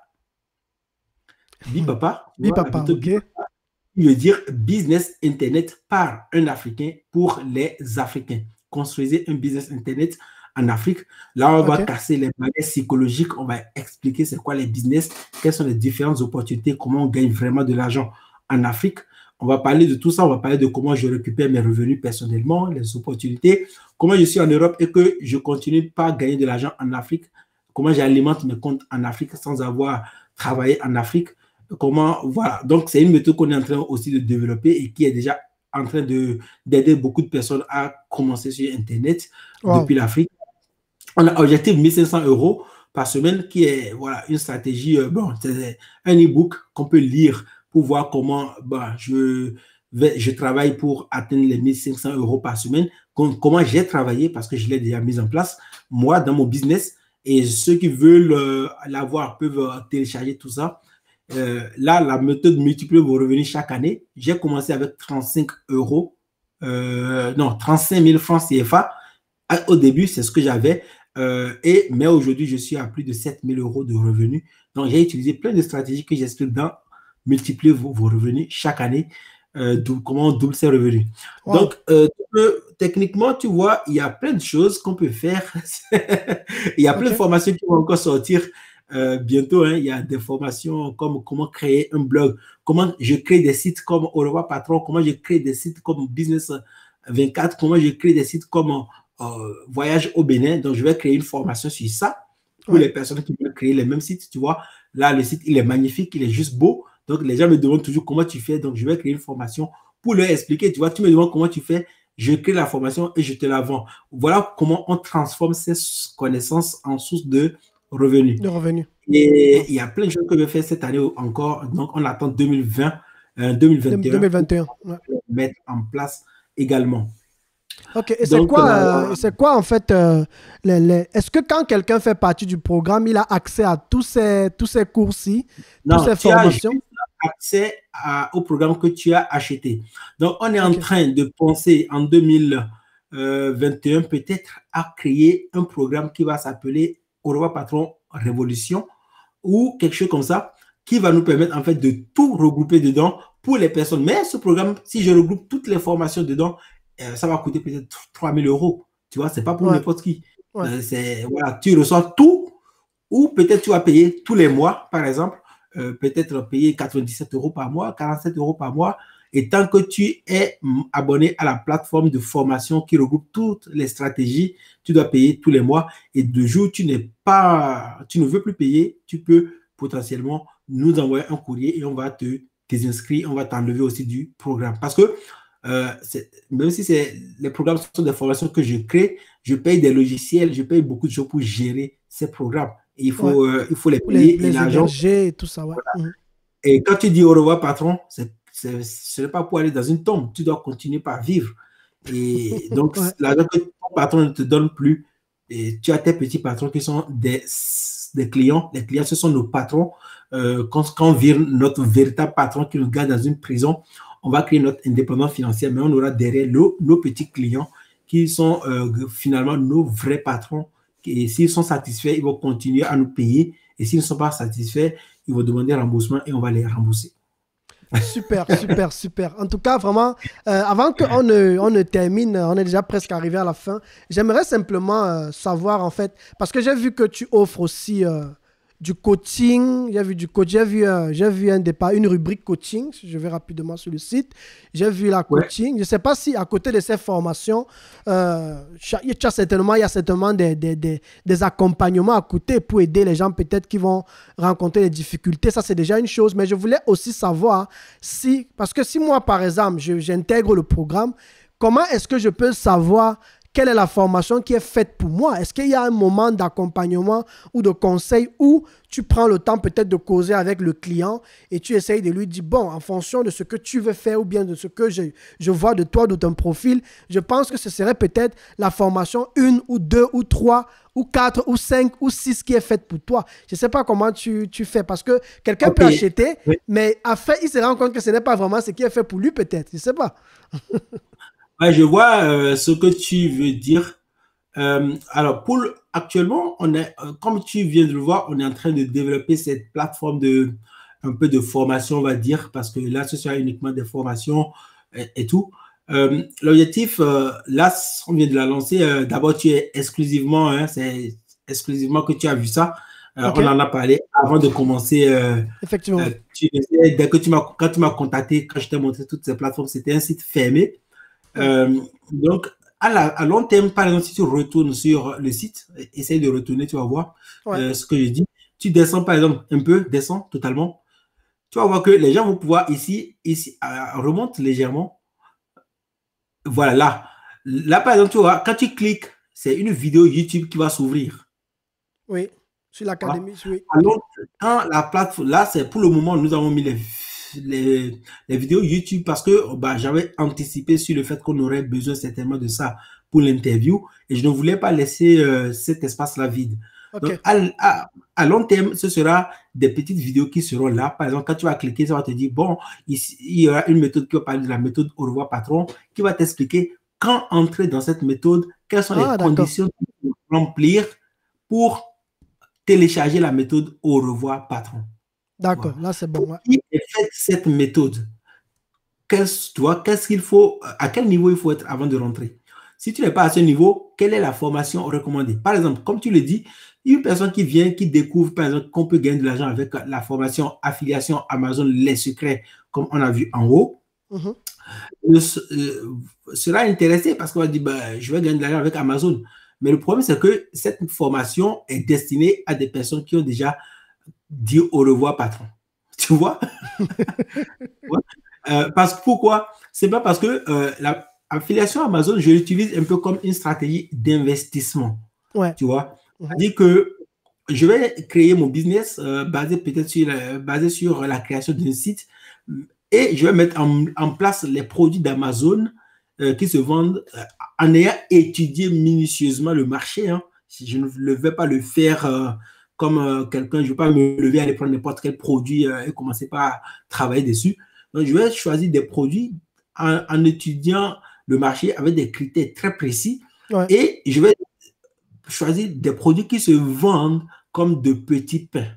Bipapa. Bipapa, ok. Bipapa, qui veut dire business Internet par un Africain pour les Africains. Construisez un business Internet en Afrique. Là, on okay. va casser les barrières psychologiques. On va expliquer c'est quoi les business, quelles sont les différentes opportunités, comment on gagne vraiment de l'argent en Afrique. On va parler de tout ça. On va parler de comment je récupère mes revenus personnellement, les opportunités, comment je suis en Europe et que je continue pas à gagner de l'argent en Afrique, comment j'alimente mes comptes en Afrique sans avoir travaillé en Afrique. Comment, voilà. Donc, c'est une méthode qu'on est en train aussi de développer et qui est déjà en train de, d'aider beaucoup de personnes à commencer sur Internet wow. depuis l'Afrique. On a un objectif de mille cinq cents euros par semaine qui est voilà, une stratégie, euh, bon, c'est un e-book qu'on peut lire pour voir comment bah, je, vais, je travaille pour atteindre les mille cinq cents euros par semaine, comment j'ai travaillé parce que je l'ai déjà mis en place, moi, dans mon business. Et ceux qui veulent euh, l'avoir peuvent euh, télécharger tout ça. Euh, là, la méthode multiplie vos revenus chaque année. J'ai commencé avec trente-cinq euros, euh, non, trente-cinq mille francs C F A. Au début, c'est ce que j'avais. Euh, et, mais aujourd'hui, je suis à plus de sept mille euros de revenus. Donc, j'ai utilisé plein de stratégies que j'explique dans multiplier vos, vos revenus chaque année. Euh, comment on double ses revenus. Wow. Donc, euh, tu peux, techniquement, tu vois, il y a plein de choses qu'on peut faire. Il y a plein okay. de formations qui vont encore sortir. Euh, bientôt, hein, il y a des formations comme comment créer un blog, comment je crée des sites comme Au revoir patron, comment je crée des sites comme Business vingt-quatre, comment je crée des sites comme euh, Voyage au Bénin. Donc, je vais créer une formation sur ça pour ouais. les personnes qui veulent créer les mêmes sites. Tu vois, là, le site, il est magnifique, il est juste beau. Donc, les gens me demandent toujours comment tu fais. Donc, je vais créer une formation pour leur expliquer. Tu vois, tu me demandes comment tu fais. Je crée la formation et je te la vends. Voilà comment on transforme ces connaissances en source de revenus. De revenus. Et il y a plein de choses que je vais faire cette année encore. Donc, on attend deux mille vingt, euh, deux mille vingt et un, deux mille vingt et un pour ouais. mettre en place également. Ok, et c'est quoi, euh, c'est quoi en fait, euh, les, les... est-ce que quand quelqu'un fait partie du programme, il a accès à tous ces, tous ces cours-ci, toutes ces formations? Accès à, au programme que tu as acheté. Donc, on est okay. en train de penser en deux mille vingt et un peut-être à créer un programme qui va s'appeler Au revoir patron Révolution ou quelque chose comme ça qui va nous permettre en fait de tout regrouper dedans pour les personnes. Mais ce programme, si je regroupe toutes les formations dedans, euh, ça va coûter peut-être trois mille euros. Tu vois, c'est pas pour ouais. n'importe qui. Ouais. Euh, c'est, voilà, tu reçois tout ou peut-être tu vas payer tous les mois, par exemple. Euh, peut-être payer quatre-vingt-dix-sept euros par mois, quarante-sept euros par mois, Et tant que tu es abonné à la plateforme de formation qui regroupe toutes les stratégies, tu dois payer tous les mois. Et de jour, tu n'es pas, tu ne veux plus payer, tu peux potentiellement nous envoyer un courrier et on va te désinscrire, on va t'enlever aussi du programme. Parce que euh, même si c'est, les programmes sont des formations que je crée, je paye des logiciels, je paye beaucoup de choses pour gérer ces programmes. Et il, faut, Ouais. euh, il faut les Pour les, payer et les l'argent. héberger et tout ça, ouais. Voilà. Mhm. Et quand tu dis au revoir, patron, c'est, c'est, ce n'est pas pour aller dans une tombe, tu dois continuer par vivre. Et donc, Ouais. l'argent que ton patron ne te donne plus, et tu as tes petits patrons qui sont des, des clients. Les clients, ce sont nos patrons. Euh, quand, quand on vire notre véritable patron qui nous garde dans une prison, on va créer notre indépendance financière, mais on aura derrière nos, nos petits clients qui sont euh, finalement nos vrais patrons. Et s'ils sont satisfaits, ils vont continuer à nous payer. Et s'ils ne sont pas satisfaits, ils vont demander un remboursement et on va les rembourser. Super, super, super. En tout cas, vraiment, euh, avant qu'on ne, on ne termine, on est déjà presque arrivé à la fin. J'aimerais simplement euh, savoir, en fait, parce que j'ai vu que tu offres aussi euh, du coaching. J'ai vu du coach, j'ai vu, euh, j'ai vu un départ, une rubrique coaching. Je vais rapidement sur le site. J'ai vu la Ouais. coaching. Je ne sais pas si à côté de ces formations, euh, tu as certainement, il y a certainement des, des, des, des accompagnements à côté pour aider les gens peut-être qui vont rencontrer des difficultés. Ça, c'est déjà une chose. Mais je voulais aussi savoir si, parce que si moi, par exemple, je- j'intègre le programme, comment est-ce que je peux savoir quelle est la formation qui est faite pour moi? Est-ce qu'il y a un moment d'accompagnement ou de conseil où tu prends le temps peut-être de causer avec le client et tu essayes de lui dire, bon, en fonction de ce que tu veux faire ou bien de ce que je, je vois de toi, de ton profil, je pense que ce serait peut-être la formation une ou deux ou trois ou quatre ou cinq ou six qui est faite pour toi. Je ne sais pas comment tu, tu fais parce que quelqu'un peut Ok. acheter, Oui. mais à fait, il se rend compte que ce n'est pas vraiment ce qui est fait pour lui peut-être. Je ne sais pas. Ouais, je vois euh, ce que tu veux dire. Euh, alors, pour le- actuellement, on est, euh, comme tu viens de le voir, on est en train de développer cette plateforme de un peu de formation, on va dire, parce que là, ce sera uniquement des formations et, et tout. Euh, l'objectif, euh, là, on vient de la lancer. Euh, d'abord, tu es exclusivement, hein, c'est exclusivement que tu as vu ça. Euh, OK? on en a parlé avant de commencer. Euh, Effectivement. euh, tu disais, dès que tu m'as, quand tu m'as contacté, quand je t'ai montré toutes ces plateformes, c'était un site fermé. Ouais. Euh, donc, à, la, à long terme, par exemple, si tu retournes sur le site, essaye de retourner, tu vas voir Ouais. euh, ce que je dis. Tu descends, par exemple, un peu, descends totalement. Tu vas voir que les gens vont pouvoir ici, ici, euh, remonte légèrement. Voilà, là. Là, par exemple, tu vois, quand tu cliques, c'est une vidéo YouTube qui va s'ouvrir. Oui. Sur Voilà. l'académie, oui. OK. Alors, quand la plateforme, là, c'est pour le moment, nous avons mis les, les, les vidéos YouTube parce que bah, j'avais anticipé sur le fait qu'on aurait besoin certainement de ça pour l'interview et je ne voulais pas laisser euh, cet espace-là vide. Donc, OK. à, à, à long terme, ce sera des petites vidéos qui seront là. Par exemple, quand tu vas cliquer, ça va te dire, bon, ici, il y aura une méthode qui va parler de la méthode au revoir patron, qui va t'expliquer quand entrer dans cette méthode, quelles sont les Ah, d'accord. conditions qu'il faut remplir pour télécharger la méthode au revoir patron. D'accord. Voilà. Là, c'est bon. Pour Ouais. qui est faite cette méthode? Qu'est-ce, tu vois, qu'est-ce qu'il faut, à quel niveau il faut être avant de rentrer? Si tu n'es pas à ce niveau, quelle est la formation recommandée? Par exemple, comme tu le dis, une personne qui vient, qui découvre, par exemple, qu'on peut gagner de l'argent avec la formation affiliation Amazon, les secrets, comme on a vu en haut, Mhm. euh, sera intéressé parce qu'on va dire, bah, je vais gagner de l'argent avec Amazon. Mais le problème, c'est que cette formation est destinée à des personnes qui ont déjà dit au revoir, patron. Tu vois? Ouais. Euh, parce que pourquoi? C'est pas parce que euh, la affiliation Amazon, je l'utilise un peu comme une stratégie d'investissement. Ouais. Tu vois? Mhm. C'est-à-dire que je vais créer mon business euh, basé peut-être sur, la- basé sur la création d'un site et je vais mettre en, en place les produits d'Amazon euh, qui se vendent euh, en ayant étudié minutieusement le marché. Hein. Si je ne vais pas le faire euh, comme euh, quelqu'un, je ne vais pas me lever, aller prendre n'importe quel produit euh, et commencer par travailler dessus. Donc, je vais choisir des produits en, en étudiant le marché avec des critères très précis Ouais. et je vais choisir des produits qui se vendent comme de petits pains.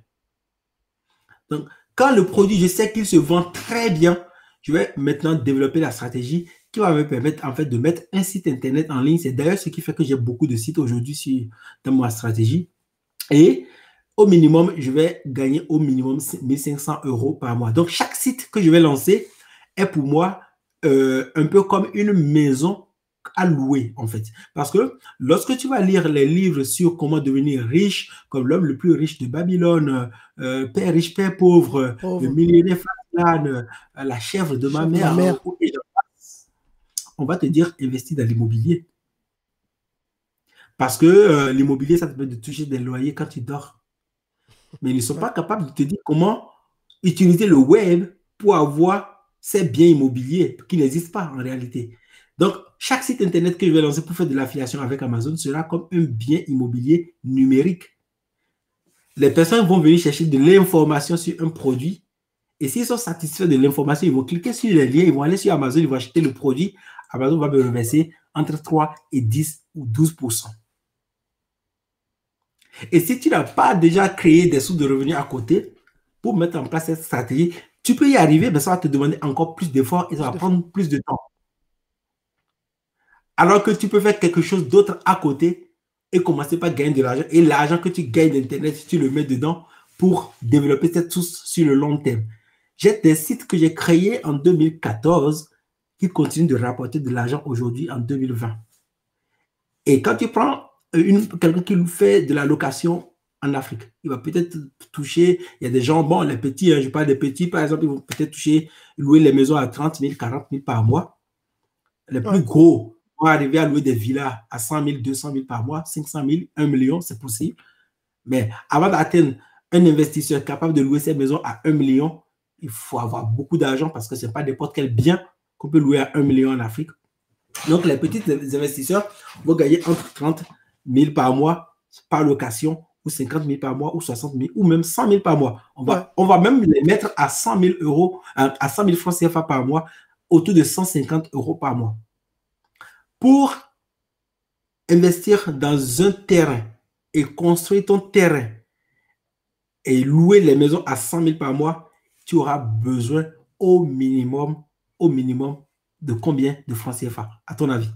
Donc, quand le produit, je sais qu'il se vend très bien, je vais maintenant développer la stratégie qui va me permettre en fait de mettre un site internet en ligne. C'est d'ailleurs ce qui fait que j'ai beaucoup de sites aujourd'hui sur, dans ma stratégie. Et au minimum, je vais gagner au minimum mille cinq cents euros par mois. Donc, chaque site que je vais lancer est pour moi euh, un peu comme une maison à louer, en fait. Parce que lorsque tu vas lire les livres sur comment devenir riche, comme l'homme le plus riche de Babylone, euh, Père riche, Père pauvre, le Pauvre. millionnaire Flatland, euh, la chèvre de ma Chef de ma mère, mère. on va te dire investir dans l'immobilier. Parce que euh, l'immobilier, ça te permet de toucher des loyers quand tu dors. Mais ils ne sont Ouais. pas capables de te dire comment utiliser le web pour avoir ces biens immobiliers qui n'existent pas en réalité. Donc, chaque site internet que je vais lancer pour faire de l'affiliation avec Amazon sera comme un bien immobilier numérique. Les personnes vont venir chercher de l'information sur un produit et s'ils sont satisfaits de l'information, ils vont cliquer sur les liens, ils vont aller sur Amazon, ils vont acheter le produit. Amazon va me reverser entre trois et dix ou douze pour cent. Et si tu n'as pas déjà créé des sources de revenus à côté pour mettre en place cette stratégie, tu peux y arriver, mais ça va te demander encore plus d'efforts et ça va prendre plus de temps. Alors que tu peux faire quelque chose d'autre à côté et commencer par gagner de l'argent. Et l'argent que tu gagnes d'Internet, tu le mets dedans pour développer cette source sur le long terme. J'ai des sites que j'ai créés en deux mille quatorze qui continuent de rapporter de l'argent aujourd'hui en deux mille vingt. Et quand tu prends quelqu'un qui fait de la location en Afrique, il va peut-être toucher, il y a des gens, bon, les petits, hein, je parle des petits, par exemple, ils vont peut-être toucher, louer les maisons à trente mille, quarante mille par mois. Les plus ouais. gros vont arriver à louer des villas à cent mille, deux cent mille par mois, cinq cent mille, un million, c'est possible. Mais avant d'atteindre un investisseur capable de louer ces maisons à un million, il faut avoir beaucoup d'argent parce que ce n'est pas n'importe quel bien qu'on peut louer à un million en Afrique. Donc, les petits investisseurs vont gagner entre trente mille par mois par location, ou cinquante mille par mois, ou soixante mille, ou même cent mille par mois. On va, ouais. on va même les mettre à cent mille euros, à cent mille francs C F A par mois, autour de cent cinquante euros par mois. Pour investir dans un terrain et construire ton terrain et louer les maisons à cent mille par mois, tu auras besoin au minimum, au minimum, de combien de francs C F A, à ton avis?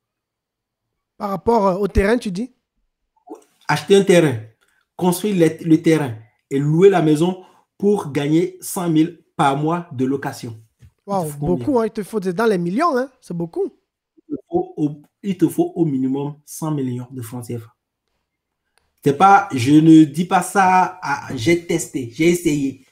Par rapport au terrain, tu dis? Acheter un terrain, construire le, le terrain et louer la maison pour gagner cent mille par mois de location. Wow, beaucoup, hein, il te faut dans les millions, hein, c'est beaucoup. Il te, faut au, il te faut au minimum cent millions de francs C F A. C'est pas, je ne dis pas ça, j'ai testé, j'ai essayé.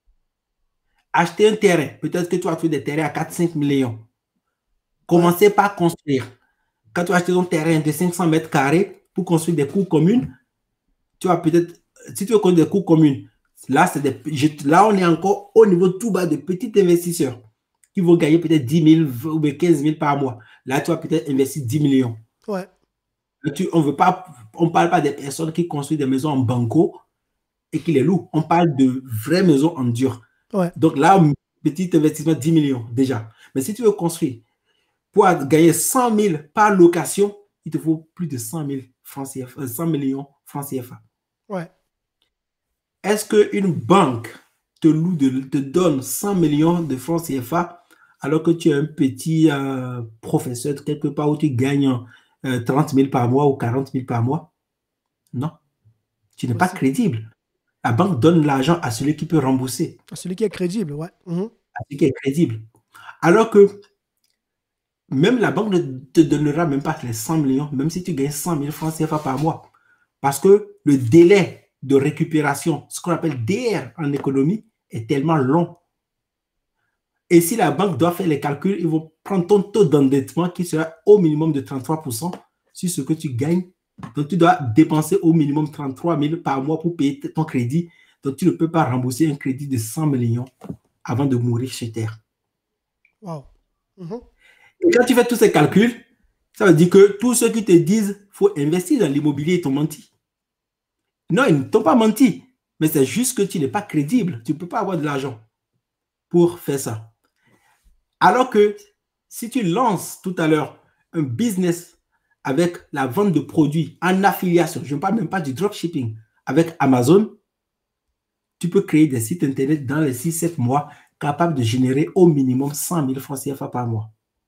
Acheter un terrain, peut-être que tu as trouvé des terrains à quatre à cinq millions. Commencez ouais. par construire. Quand tu as acheté ton terrain de cinq cents mètres carrés pour construire des cours communes, tu vas peut-être, si tu veux construire des cours communes, là, c'est des, là, on est encore au niveau tout bas de petits investisseurs qui vont gagner peut-être dix mille ou quinze mille par mois. Là, tu vas peut-être investir dix millions. Ouais. Tu, on veut pas, on ne parle pas des personnes qui construisent des maisons en banco et qui les louent. On parle de vraies maisons en dur. Ouais. Donc là, petit investissement, dix millions déjà. Mais si tu veux construire pour gagner cent mille par location, il te faut plus de cent mille francs C F A, cent millions francs C F A. Ouais. Est-ce qu'une banque te loue, de, te donne cent millions de francs C F A alors que tu es un petit euh, professeur quelque part où tu gagnes euh, trente mille par mois ou quarante mille par mois? Non. Tu n'es pas crédible. La banque donne l'argent à celui qui peut rembourser. À celui qui est crédible, ouais. Mm-hmm. À celui qui est crédible. Alors que même la banque ne te donnera même pas les cent millions, même si tu gagnes cent mille francs C F A par mois. Parce que le délai de récupération, ce qu'on appelle D R en économie, est tellement long. Et si la banque doit faire les calculs, ils vont prendre ton taux d'endettement qui sera au minimum de trente-trois pour cent sur ce que tu gagnes. Donc, tu dois dépenser au minimum trente-trois mille par mois pour payer ton crédit. Donc, tu ne peux pas rembourser un crédit de cent millions avant de mourir chez terre. Wow. Mm-hmm. Et quand tu fais tous ces calculs, ça veut dire que tous ceux qui te disent qu'il faut investir dans l'immobilier, ils t'ont menti. Non, ils ne t'ont pas menti. Mais c'est juste que tu n'es pas crédible. Tu ne peux pas avoir de l'argent pour faire ça. Alors que si tu lances tout à l'heure un business avec la vente de produits en affiliation, je ne parle même pas du dropshipping, avec Amazon, tu peux créer des sites internet dans les six à sept mois capables de générer au minimum cent mille francs C F A par mois.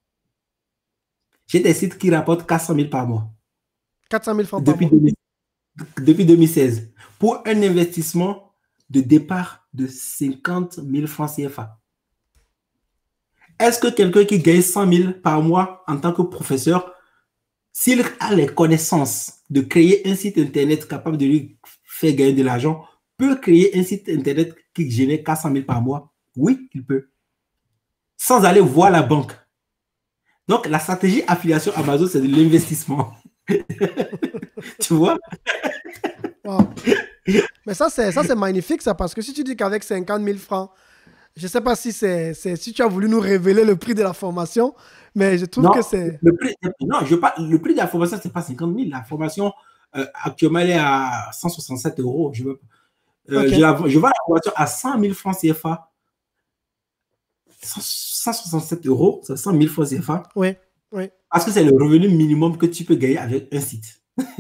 J'ai des sites qui rapportent quatre cent mille par mois. quatre cent mille francs depuis par mois. Depuis deux mille seize. Pour un investissement de départ de cinquante mille francs C F A. Est-ce que quelqu'un qui gagne cent mille par mois en tant que professeur, s'il a les connaissances de créer un site internet capable de lui faire gagner de l'argent, peut créer un site internet qui génère quatre cent mille par mois? Oui, il peut. Sans aller voir la banque. Donc, la stratégie affiliation Amazon, c'est de l'investissement. Tu vois? Wow. Mais ça, c'est ça, c'est magnifique, ça, parce que si tu dis qu'avec cinquante mille francs, je ne sais pas si, c'est, c'est, si tu as voulu nous révéler le prix de la formation, mais je trouve non, que c'est... Le prix, non, je parle, le prix de la formation, ce n'est pas cinquante mille. La formation, euh, actuellement, elle est à cent soixante-sept euros. Je, veux, euh, Okay. je, la, je vends la formation à cent mille francs C F A. cent soixante-sept euros, c'est cent mille francs C F A. Oui, oui. Parce que c'est le revenu minimum que tu peux gagner avec un site.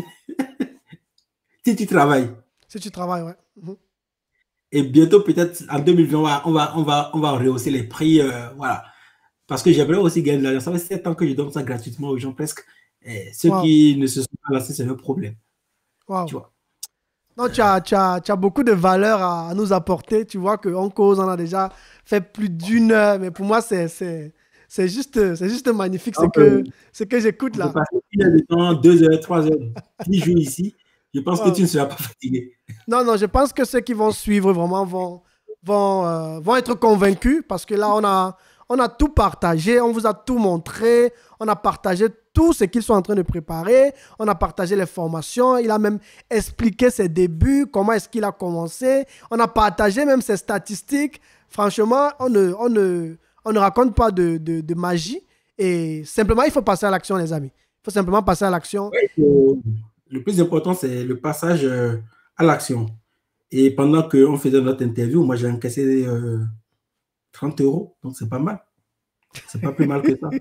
Si tu travailles. Si tu travailles, ouais. Mm-hmm. Et bientôt, peut-être en deux mille vingt, on va, on va, on va rehausser les prix. Euh, voilà. Parce que j'aimerais aussi gagner de l'argent. Ça fait sept ans que je donne ça gratuitement aux gens presque. Et ceux wow. qui ne se sont pas lancés, c'est leur problème. Wow. Tu vois. Non, tu as, tu, as, tu as beaucoup de valeur à, à nous apporter. Tu vois qu'en cause, on a déjà fait plus d'une heure. Mais pour moi, c'est, c'est, c'est, juste, c'est juste magnifique ce que, ce que j'écoute là. On peut passer une heure de temps, deux heures, trois heures, dix jours ici. Je pense wow. que tu ne seras pas fatigué. Non, non, je pense que ceux qui vont suivre vraiment vont, vont, euh, vont être convaincus parce que là, on a, on a tout partagé, on vous a tout montré, on a partagé tout ce qu'ils sont en train de préparer, on a partagé les formations, il a même expliqué ses débuts, comment est-ce qu'il a commencé, on a partagé même ses statistiques. Franchement, on ne, on ne, on ne raconte pas de, de, de magie et simplement, il faut passer à l'action, les amis. Il faut simplement passer à l'action. Oui, le plus important, c'est le passage euh, à l'action. Et pendant qu'on faisait notre interview, moi, j'ai encaissé euh, trente euros. Donc, c'est pas mal. C'est pas plus mal que ça.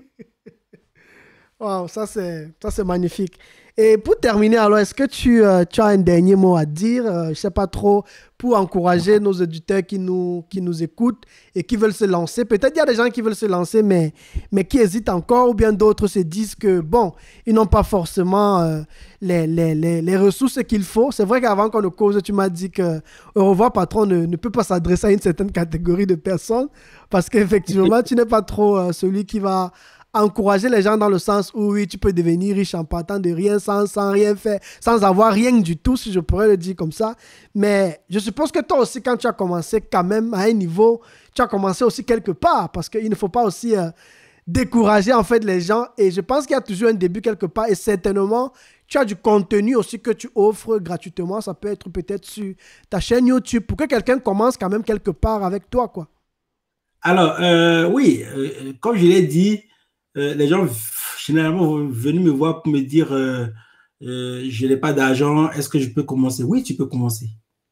Wow, ça, c'est, ça, c'est magnifique. Et pour terminer, alors, est-ce que tu, euh, tu as un dernier mot à dire, euh, je ne sais pas trop, pour encourager nos auditeurs qui nous, qui nous écoutent et qui veulent se lancer? Peut-être il y a des gens qui veulent se lancer, mais, mais qui hésitent encore, ou bien d'autres se disent que, bon, ils n'ont pas forcément euh, les, les, les, les ressources qu'il faut. C'est vrai qu'avant qu'on ne cause, tu m'as dit que Au revoir, patron ne, ne peut pas s'adresser à une certaine catégorie de personnes parce qu'effectivement, tu n'es pas trop euh, celui qui va encourager les gens dans le sens où oui, tu peux devenir riche en partant de rien, sans, sans rien faire, sans avoir rien du tout, si je pourrais le dire comme ça. Mais je suppose que toi aussi, quand tu as commencé quand même à un niveau, tu as commencé aussi quelque part, parce qu'il ne faut pas aussi euh, décourager en fait les gens. Et je pense qu'il y a toujours un début quelque part. Et certainement, tu as du contenu aussi que tu offres gratuitement. Ça peut être peut-être sur ta chaîne YouTube pour que quelqu'un commence quand même quelque part avec toi, quoi. Alors, euh, oui, euh, comme je l'ai dit, Euh, les gens généralement vont venir me voir pour me dire euh, euh, je n'ai pas d'argent, est-ce que je peux commencer? Oui, tu peux commencer.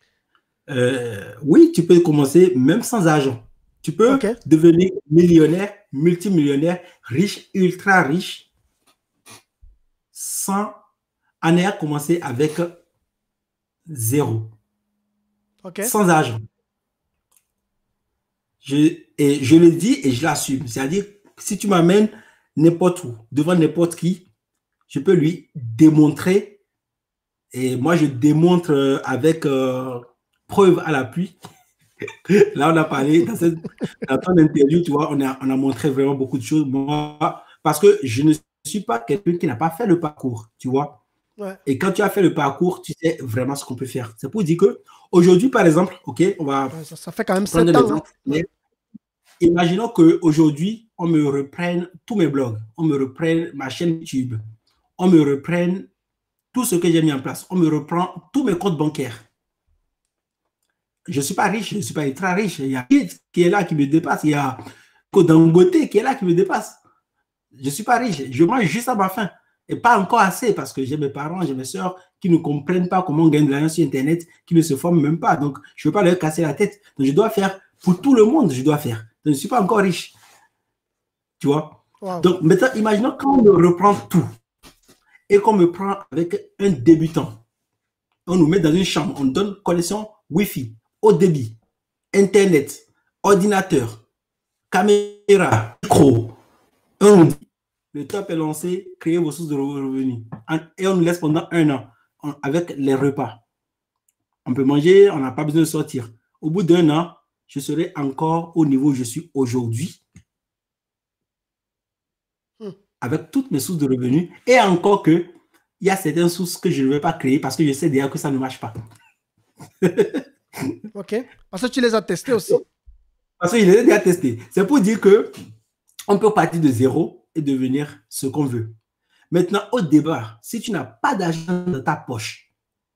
Euh, oui, tu peux commencer même sans argent. Tu peux okay. devenir millionnaire, multimillionnaire, riche, ultra riche, sans en ayant commencé avec zéro. Okay. Sans argent. Je, et je le dis et je l'assume. C'est-à-dire, si tu m'amènes n'importe où, devant n'importe qui, je peux lui démontrer. Et moi, je démontre avec euh, preuve à l'appui. Là, on a parlé, dans, cette, dans ton interview, tu vois, on a, on a montré vraiment beaucoup de choses. Moi, parce que je ne suis pas quelqu'un qui n'a pas fait le parcours, tu vois. Ouais. Et quand tu as fait le parcours, tu sais vraiment ce qu'on peut faire. C'est pour dire qu'aujourd'hui, par exemple, OK, on va... Ouais, ça, ça fait quand même sept ans. Hein. Imaginons qu'aujourd'hui, on me reprenne tous mes blogs, on me reprenne ma chaîne YouTube, on me reprenne tout ce que j'ai mis en place, on me reprend tous mes comptes bancaires. Je ne suis pas riche, je ne suis pas ultra riche. Il y a qui qui est là qui me dépasse, il y a Dangote qui est là qui me dépasse. Je ne suis pas riche, je mange juste à ma faim. Et pas encore assez parce que j'ai mes parents, j'ai mes soeurs qui ne comprennent pas comment on gagne de l'argent sur Internet, qui ne se forment même pas. Donc, je ne veux pas leur casser la tête. Donc, je dois faire pour tout le monde, je dois faire. Je ne suis pas encore riche. Tu vois? Wow. Donc, maintenant, imaginons quand on me reprend tout et qu'on me prend avec un débutant. On nous met dans une chambre, on donne connexion Wi-Fi, haut débit, Internet, ordinateur, caméra, micro. On nous dit, le top est lancé, créez vos sources de revenus. Et on nous laisse pendant un an avec les repas. On peut manger, on n'a pas besoin de sortir. Au bout d'un an, je serai encore au niveau où je suis aujourd'hui. avec toutes mes sources de revenus. Et encore que, il y a certaines sources que je ne vais pas créer parce que je sais déjà que ça ne marche pas. Ok. Parce que tu les as testés aussi. Parce que je les ai déjà testés. C'est pour dire que on peut partir de zéro et devenir ce qu'on veut. Maintenant, au départ, si tu n'as pas d'argent dans ta poche,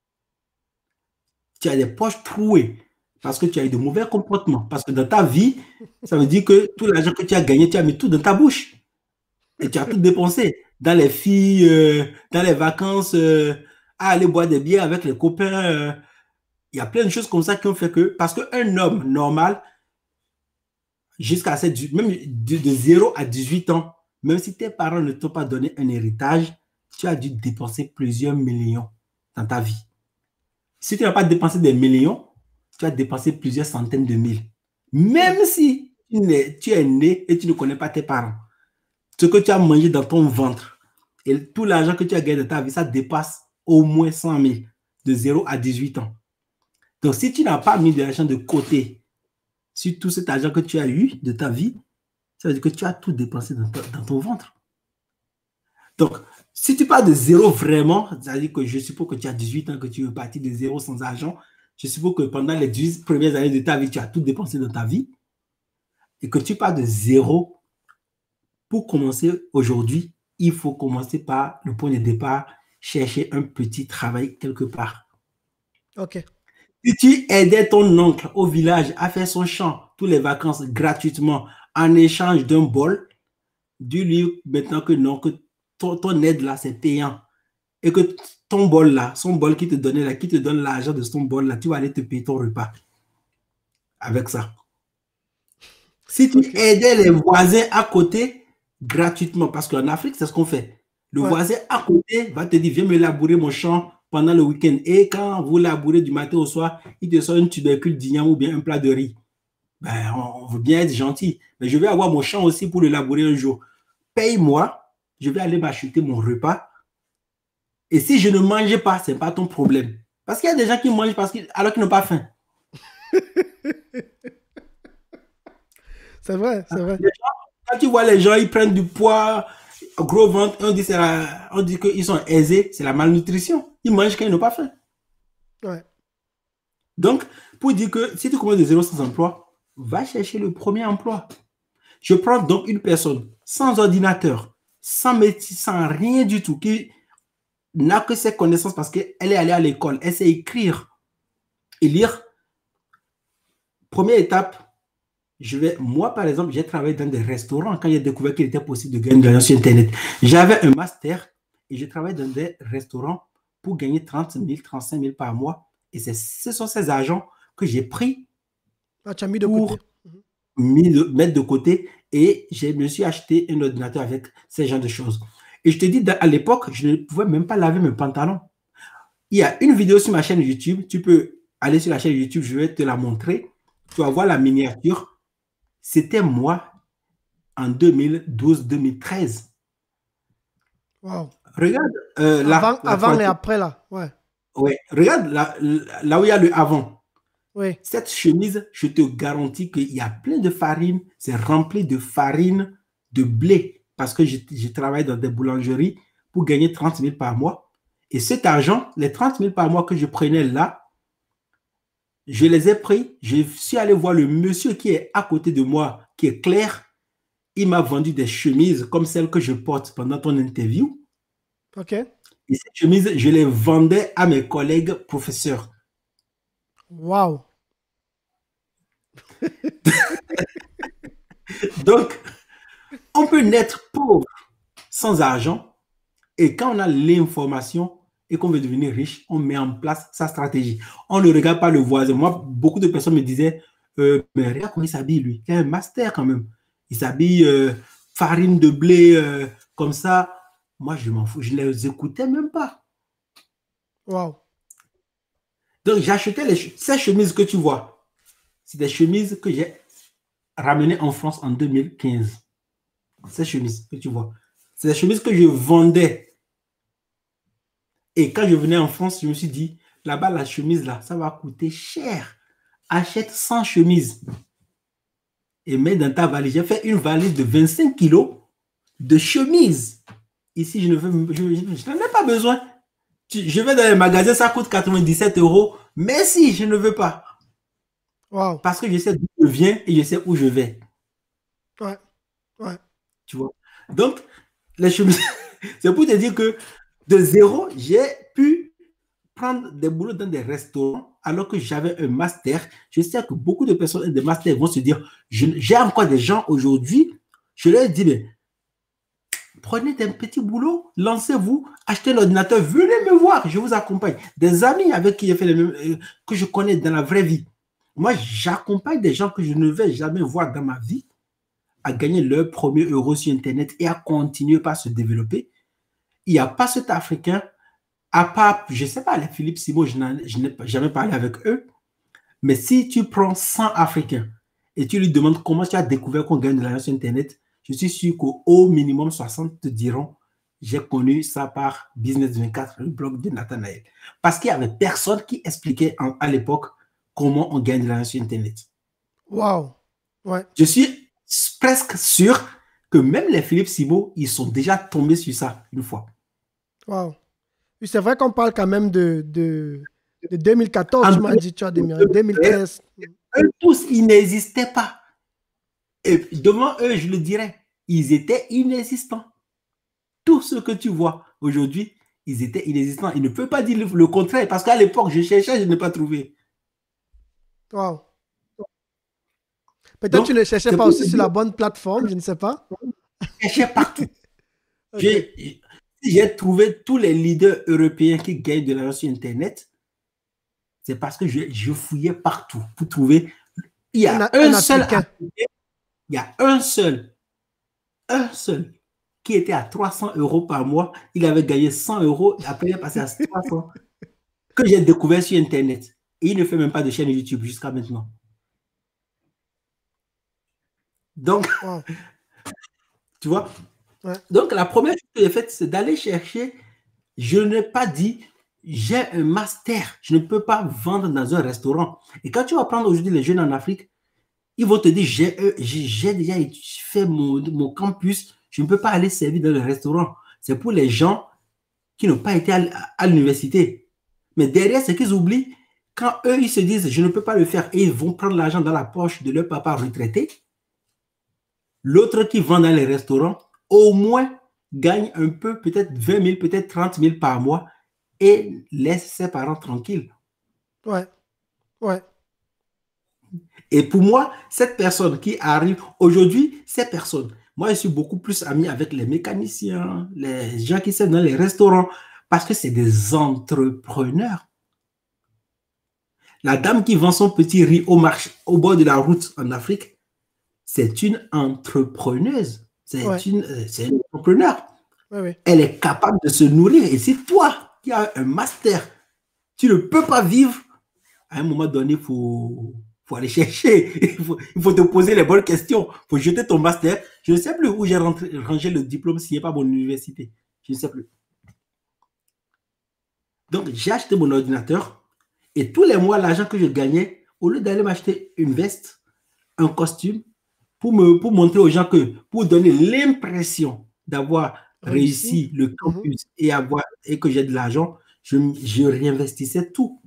tu as des poches trouées parce que tu as eu de mauvais comportements. Parce que dans ta vie, ça veut dire que tout l'argent que tu as gagné, tu as mis tout dans ta bouche. Et tu as tout dépensé. Dans les filles, euh, dans les vacances, euh, à aller boire des bières avec les copains. Euh, il y a plein de choses comme ça qui ont fait que, parce qu'un homme normal, jusqu'à cette, même de, de zéro à dix-huit ans, même si tes parents ne t'ont pas donné un héritage, tu as dû dépenser plusieurs millions dans ta vie. Si tu n'as pas dépensé des millions, tu as dépensé plusieurs centaines de mille. Même si tu es, tu es né et tu ne connais pas tes parents, ce que tu as mangé dans ton ventre et tout l'argent que tu as gagné dans ta vie, ça dépasse au moins cent mille de zéro à dix-huit ans. Donc, si tu n'as pas mis de l'argent de côté sur tout cet argent que tu as eu de ta vie, ça veut dire que tu as tout dépensé dans, dans ton ventre. Donc, si tu pars de zéro vraiment, c'est-à-dire que je suppose que tu as dix-huit ans, que tu veux partir de zéro sans argent, je suppose que pendant les dix premières années de ta vie, tu as tout dépensé dans ta vie et que tu pars de zéro. Pour commencer aujourd'hui, il faut commencer par le point de départ, chercher un petit travail quelque part. Ok. Si tu aidais ton oncle au village à faire son champ tous les vacances gratuitement en échange d'un bol, dis-lui maintenant que non, que ton, ton aide là, c'est payant. Et que ton bol là, son bol qui te donnait là, qui te donne l'argent de son bol là, tu vas aller te payer ton repas avec ça. Si tu okay. aidais les voisins à côté gratuitement, parce qu'en Afrique, c'est ce qu'on fait. Le ouais. voisin à côté va te dire, viens me labourer mon champ pendant le week-end. Et quand vous labourez du matin au soir, il te sort une tubercule d'igname ou bien un plat de riz. Ben, on veut bien être gentil. Mais je vais avoir mon champ aussi pour le labourer un jour. Paye-moi, je vais aller m'acheter mon repas. Et si je ne mangeais pas, ce n'est pas ton problème. Parce qu'il y a des gens qui mangent parce qu'ils, alors qu'ils n'ont pas faim. C'est vrai, c'est vrai. Quand tu vois les gens, ils prennent du poids, gros ventre, on dit, on dit qu'ils sont aisés, c'est la malnutrition. Ils mangent quand ils n'ont pas faim. Ouais. Donc, pour dire que si tu commences de zéro sans emploi, va chercher le premier emploi. Je prends donc une personne sans ordinateur, sans métier, sans rien du tout, qui n'a que ses connaissances parce qu'elle est allée à l'école, elle sait écrire et lire. Première étape, je vais, moi, par exemple, j'ai travaillé dans des restaurants quand j'ai découvert qu'il était possible de gagner de l'argent sur Internet. J'avais un master et je travaillais dans des restaurants pour gagner trente mille, trente-cinq mille par mois. Et ce sont ces argents que j'ai pris ah, tu as mis de pour côté. mis de, mettre de côté et je me suis acheté un ordinateur avec ces genres de choses. Et je te dis, à l'époque, je ne pouvais même pas laver mes pantalons. Il y a une vidéo sur ma chaîne YouTube. Tu peux aller sur la chaîne YouTube, je vais te la montrer. Tu vas voir la miniature. C'était moi en deux mille douze deux mille treize. Wow. Regarde. Euh, avant là, avant et après, là. Ouais. Ouais. Regarde là, là où il y a le avant. Oui. Cette chemise, je te garantis qu'il y a plein de farine. C'est rempli de farine de blé. Parce que je, je travaille dans des boulangeries pour gagner trente mille par mois. Et cet argent, les trente mille par mois que je prenais là, je les ai pris. Je suis allé voir le monsieur qui est à côté de moi, qui est Claire. Il m'a vendu des chemises comme celles que je porte pendant ton interview. OK. Et ces chemises, je les vendais à mes collègues professeurs. Wow. Donc, on peut naître pauvre sans argent. Et quand on a l'information et qu'on veut devenir riche, on met en place sa stratégie. On ne regarde pas le voisin. Moi, beaucoup de personnes me disaient, euh, mais regarde comment il s'habille, lui. Il a un master quand même. Il s'habille euh, farine de blé euh, comme ça. Moi, je m'en fous. Je ne les écoutais même pas. Wow. Donc, j'achetais les ch ces chemises que tu vois. C'est des chemises que j'ai ramenées en France en deux mille quinze. Ces chemises que tu vois. C'est des chemises que je vendais. Et quand je venais en France, je me suis dit, là-bas, la chemise, là, ça va coûter cher. Achète cent chemises et mets dans ta valise. J'ai fait une valise de vingt-cinq kilos de chemises. Ici, je ne veux, je, je, je n'en ai pas besoin. Je vais dans les magasins, ça coûte quatre-vingt-dix-sept euros. Merci, je ne veux pas. Wow. Parce que je sais d'où je viens et je sais où je vais. Ouais. Ouais. Tu vois. Donc, les chemises, c'est pour te dire que de zéro, j'ai pu prendre des boulots dans des restaurants alors que j'avais un master. Je sais que beaucoup de personnes avec des masters vont se dire, j'ai encore des gens aujourd'hui, je leur dis, mais prenez des petits boulots, lancez-vous, achetez l'ordinateur, venez me voir, je vous accompagne. Des amis avec qui j'ai fait les mêmes, euh, que je connais dans la vraie vie. Moi, j'accompagne des gens que je ne vais jamais voir dans ma vie à gagner leur premier euro sur Internet et à continuer par se développer. Il n'y a pas cet Africain, à part, je ne sais pas, les Philippe Simo, je n'ai jamais parlé avec eux, mais si tu prends cent Africains et tu lui demandes comment tu as découvert qu'on gagne de l'argent sur Internet, je suis sûr qu'au minimum soixante te diront j'ai connu ça par Business vingt-quatre, le blog de Nathanaël. Parce qu'il n'y avait personne qui expliquait en, à l'époque comment on gagne de l'argent sur Internet. Wow. Ouais. Je suis presque sûr que même les Philippe Simo, ils sont déjà tombés sur ça une fois. Wow. Oui, c'est vrai qu'on parle quand même de, de, de deux mille quatorze, en tu m'as dit, tu as démarré, deux mille treize. Eux tous, ils n'existaient pas. Et devant eux, je le dirais, ils étaient inexistants. Tout ce que tu vois aujourd'hui, ils étaient inexistants. Ils ne peuvent pas dire le, le contraire, parce qu'à l'époque, je cherchais, je n'ai pas trouvé. Wow. Peut-être que tu ne cherchais pas aussi sur la bonne plateforme, je ne sais pas. Je cherchais partout. Okay. J'ai trouvé tous les leaders européens qui gagnent de l'argent sur Internet. C'est parce que je, je fouillais partout pour trouver. Il y a un, un, un seul Africain. Il y a un seul, un seul qui était à trois cents euros par mois. Il avait gagné cent euros. Après, il est passé à trois cents que j'ai découvert sur Internet. Et il ne fait même pas de chaîne YouTube jusqu'à maintenant. Donc, wow. Tu vois, ouais. Donc la première chose que j'ai faite, c'est d'aller chercher. Je n'ai pas dit, j'ai un master. Je ne peux pas vendre dans un restaurant. Et quand tu vas prendre aujourd'hui les jeunes en Afrique, ils vont te dire, j'ai déjà fait mon, mon campus. Je ne peux pas aller servir dans le restaurant. C'est pour les gens qui n'ont pas été à, à l'université. Mais derrière, c'est qu'ils oublient, quand eux, ils se disent, je ne peux pas le faire, et ils vont prendre l'argent dans la poche de leur papa retraité, l'autre qui vend dans les restaurants, au moins, gagne un peu, peut-être vingt mille, peut-être trente mille par mois, et laisse ses parents tranquilles. Ouais, ouais. Et pour moi, cette personne qui arrive, aujourd'hui, ces personnes, moi, je suis beaucoup plus ami avec les mécaniciens, les gens qui sont dans les restaurants, parce que c'est des entrepreneurs. La dame qui vend son petit riz au marché, au bord de la route en Afrique, c'est une entrepreneuse. C'est ouais. une, une entrepreneur. Ouais, ouais. Elle est capable de se nourrir. Et si toi, qui as un master, tu ne peux pas vivre, à un moment donné, il faut... Il faut aller chercher, il faut, il faut te poser les bonnes questions, il faut jeter ton master. Je ne sais plus où j'ai rangé le diplôme signé par mon université. Je ne sais plus. Donc, j'ai acheté mon ordinateur et tous les mois, l'argent que je gagnais, au lieu d'aller m'acheter une veste, un costume, pour, me, pour montrer aux gens que, pour donner l'impression d'avoir réussi, réussi le campus mm-hmm. et, avoir, et que j'ai de l'argent, je, je réinvestissais tout.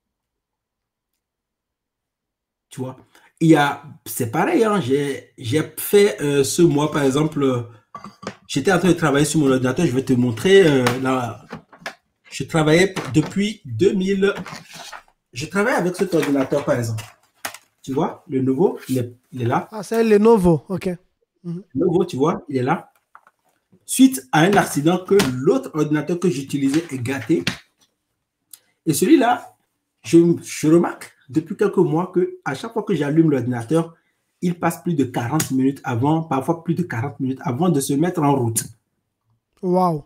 Tu vois, il y a, c'est pareil, hein, j'ai, j'ai fait euh, ce mois, par exemple, euh, j'étais en train de travailler sur mon ordinateur, je vais te montrer, euh, là, je travaillais depuis deux mille, je travaille avec cet ordinateur, par exemple, tu vois, le nouveau, il est, il est là. Ah, c'est le nouveau, ok. Mm-hmm. Le nouveau, tu vois, il est là. Suite à un accident que l'autre ordinateur que j'utilisais est gâté, et celui-là, je, je remarque depuis quelques mois qu'à chaque fois que j'allume l'ordinateur, il passe plus de quarante minutes avant, parfois plus de quarante minutes avant de se mettre en route. Wow.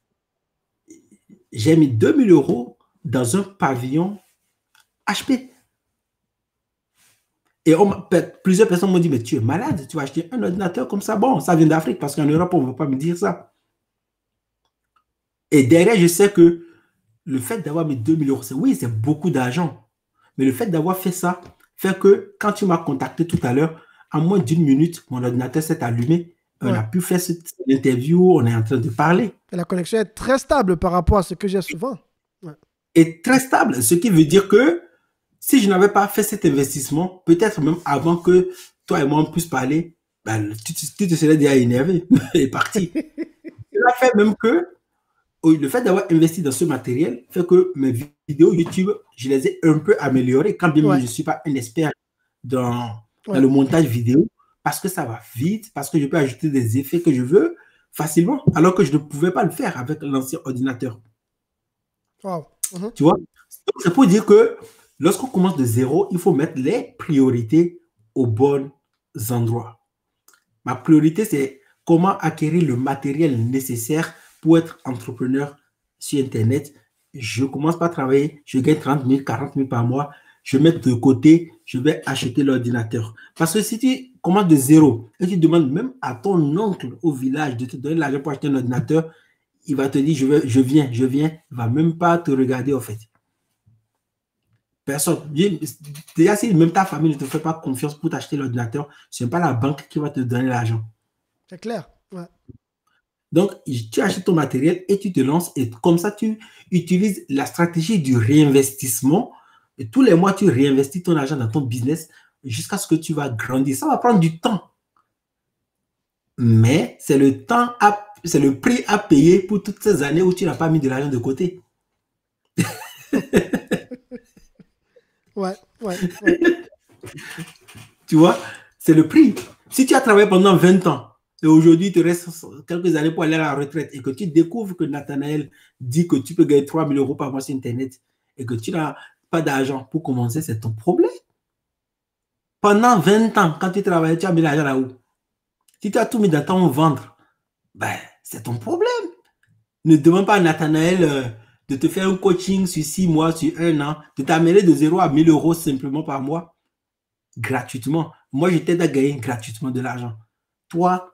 J'ai mis deux mille euros dans un pavillon H P. Et on, plusieurs personnes m'ont dit, mais tu es malade, tu vas acheter un ordinateur comme ça. Bon, ça vient d'Afrique parce qu'en Europe, on ne veut pas me dire ça. Et derrière, je sais que le fait d'avoir mis deux mille euros, c'est oui, c'est beaucoup d'argent. Mais le fait d'avoir fait ça fait que quand tu m'as contacté tout à l'heure, en moins d'une minute, mon ordinateur s'est allumé On Ouais. a pu faire cette interview, on est en train de parler. Et la connexion est très stable par rapport à ce que j'ai souvent. Ouais. Et très stable, ce qui veut dire que si je n'avais pas fait cet investissement, peut-être même avant que toi et moi on puisse parler, ben, tu, tu, tu te serais déjà énervé et parti. Cela fait même que le fait d'avoir investi dans ce matériel fait que mes vidéos YouTube, je les ai un peu améliorées, quand bien même Ouais. je ne suis pas un expert dans, Ouais. dans le montage vidéo, parce que ça va vite, parce que je peux ajouter des effets que je veux facilement, alors que je ne pouvais pas le faire avec l'ancien ordinateur. Wow. Mhm. Tu vois? Donc, c'est pour dire que lorsqu'on commence de zéro, il faut mettre les priorités aux bons endroits. Ma priorité, c'est comment acquérir le matériel nécessaire pour être entrepreneur sur Internet. Je commence par travailler, je gagne trente mille, quarante mille par mois, je mets de côté, je vais acheter l'ordinateur. Parce que si tu commences de zéro et tu demandes même à ton oncle au village de te donner l'argent pour acheter un ordinateur, il va te dire, je, vais, je viens, je viens. Il ne va même pas te regarder, en fait. Personne. Déjà, si même ta famille ne te fait pas confiance pour t'acheter l'ordinateur, ce n'est pas la banque qui va te donner l'argent. C'est clair. Ouais. Donc, tu achètes ton matériel et tu te lances. Et comme ça, tu utilises la stratégie du réinvestissement. Et tous les mois, tu réinvestis ton argent dans ton business jusqu'à ce que tu vas grandir. Ça va prendre du temps. Mais c'est le temps, à, c'est le prix à payer pour toutes ces années où tu n'as pas mis de l'argent de côté. Ouais, ouais, ouais. Tu vois, c'est le prix. Si tu as travaillé pendant vingt ans et aujourd'hui, il te reste quelques années pour aller à la retraite et que tu découvres que Nathanaël dit que tu peux gagner trois mille euros par mois sur Internet et que tu n'as pas d'argent pour commencer, c'est ton problème. Pendant vingt ans, quand tu travaillais, tu as mis l'argent là-haut. Si tu as tout mis dans ton ventre, ben, c'est ton problème. Ne demande pas à Nathanaël euh, de te faire un coaching sur six mois, sur un an, de t'amener de zéro à mille euros simplement par mois, gratuitement. Moi, je t'aide à gagner gratuitement de l'argent. Toi,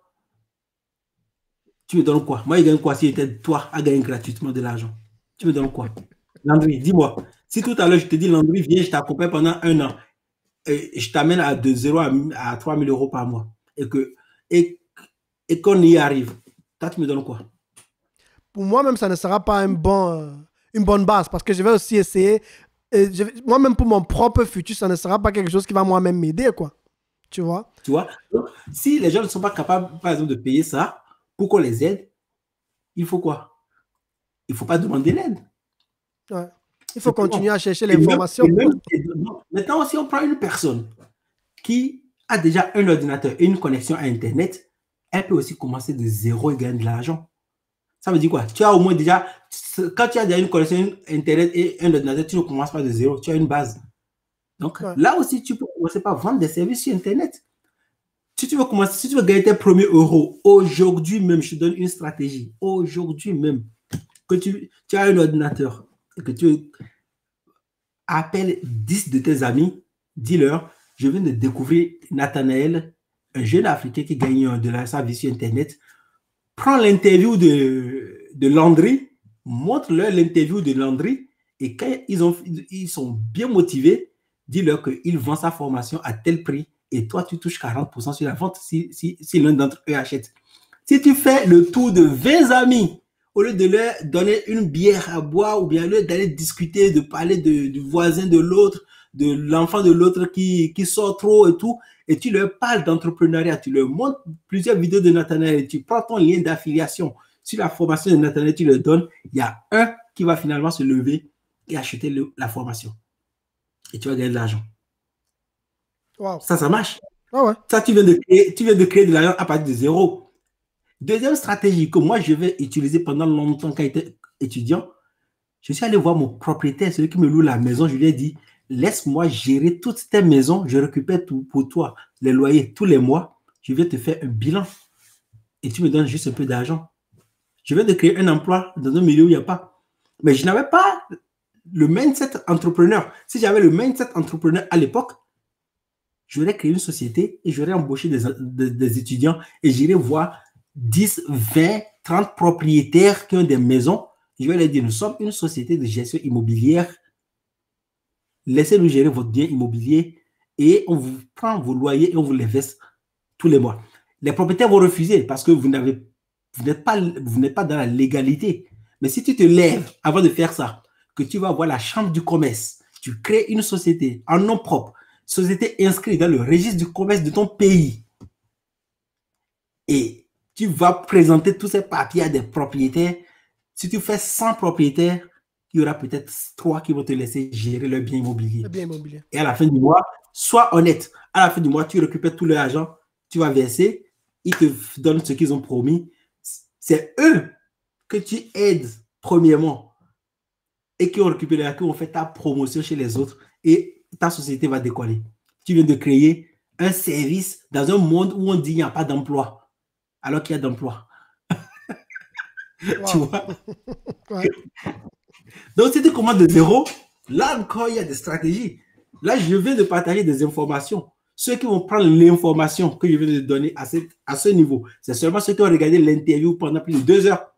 tu me donnes quoi? Moi, je gagne quoi si je t'aide toi à gagner gratuitement de l'argent? Tu me donnes quoi? Landry, dis-moi. Si tout à l'heure, je te dis, Landry, viens, je t'accompagne pendant un an et je t'amène à de zéro à, à trois mille euros par mois et que et, et qu'on y arrive, toi, tu me donnes quoi? Pour moi-même, ça ne sera pas un bon, euh, une bonne base parce que je vais aussi essayer. Moi-même, pour mon propre futur, ça ne sera pas quelque chose qui va moi-même m'aider, quoi. Tu vois? Tu vois? Donc, si les gens ne sont pas capables, par exemple, de payer ça pour qu'on les aide, il faut quoi? Il ne faut pas demander l'aide. Ouais. Il faut continuer à chercher Et même, l'information. et même, et maintenant, si on prend une personne qui a déjà un ordinateur et une connexion à Internet, elle peut aussi commencer de zéro et gagner de l'argent. Ça veut dire quoi? Tu as au moins déjà, quand tu as déjà une connexion Internet et un ordinateur, tu ne commences pas de zéro, tu as une base. Donc Ouais. là aussi, tu peux commencer par vendre des services sur Internet. Si tu veux commencer, si tu veux gagner tes premiers euros, aujourd'hui même, je te donne une stratégie. Aujourd'hui même, que tu, tu as un ordinateur et que tu appelles dix de tes amis, dis-leur, je viens de découvrir Nathanaël, un jeune Africain qui gagne de la, sa vie sur Internet. Prends l'interview de, de Landry, montre-leur l'interview de Landry et quand ils, ont, ils sont bien motivés, dis-leur qu'il vend sa formation à tel prix et toi, tu touches quarante pour cent sur la vente si, si, si l'un d'entre eux achète. Si tu fais le tour de vingt amis, au lieu de leur donner une bière à boire ou bien d'aller discuter, de parler de, du voisin de l'autre, de l'enfant de l'autre qui, qui sort trop et tout, et tu leur parles d'entrepreneuriat, tu leur montres plusieurs vidéos de Nathanaël et tu prends ton lien d'affiliation sur la formation de Nathanaël, tu leur donnes, il y a un qui va finalement se lever et acheter le, la formation. Et tu vas gagner de l'argent. Wow. Ça, ça marche. Ah ouais. Ça, tu viens de créer, tu viens de créer de l'argent à partir de zéro. Deuxième stratégie que moi, je vais utiliser pendant longtemps quand j'étais étudiant, je suis allé voir mon propriétaire, celui qui me loue la maison, je lui ai dit, laisse-moi gérer toutes tes maisons, je récupère tout pour toi, les loyers tous les mois, je vais te faire un bilan et tu me donnes juste un peu d'argent. Je vais te créer un emploi dans un milieu où il n'y a pas. Mais je n'avais pas le mindset entrepreneur. Si j'avais le mindset entrepreneur à l'époque, j'aurais créé une société et j'aurais embauché des, des, des étudiants et j'irais voir dix, vingt, trente propriétaires qui ont des maisons. Je vais leur dire, nous sommes une société de gestion immobilière. Laissez-nous gérer votre bien immobilier et on vous prend vos loyers et on vous les verse tous les mois. les propriétaires vont refuser parce que vous n'avez, vous n'êtes pas, vous n'êtes pas dans la légalité. Mais si tu te lèves avant de faire ça, que tu vas voir la chambre du commerce, tu crées une société en nom propre, société inscrite dans le registre du commerce de ton pays, et tu vas présenter tous ces papiers à des propriétaires. Si tu fais cent propriétaires, il y aura peut-être trois qui vont te laisser gérer leur bien immobilier. Le bien immobilier. Et à la fin du mois, sois honnête. À la fin du mois, tu récupères tout leur argent, tu vas verser, ils te donnent ce qu'ils ont promis. C'est eux que tu aides premièrement et qui ont récupéré, qui ont fait ta promotion chez les autres et ta société va décoller. Tu viens de créer un service dans un monde où on dit qu'il n'y a pas d'emploi, alors qu'il y a d'emploi. Wow. Tu vois? Ouais. Donc, si tu commences de zéro, là encore, il y a des stratégies. Là, je viens de partager des informations. Ceux qui vont prendre l'information que je viens de donner à, cette, à ce niveau, c'est seulement ceux qui ont regardé l'interview pendant plus de deux heures.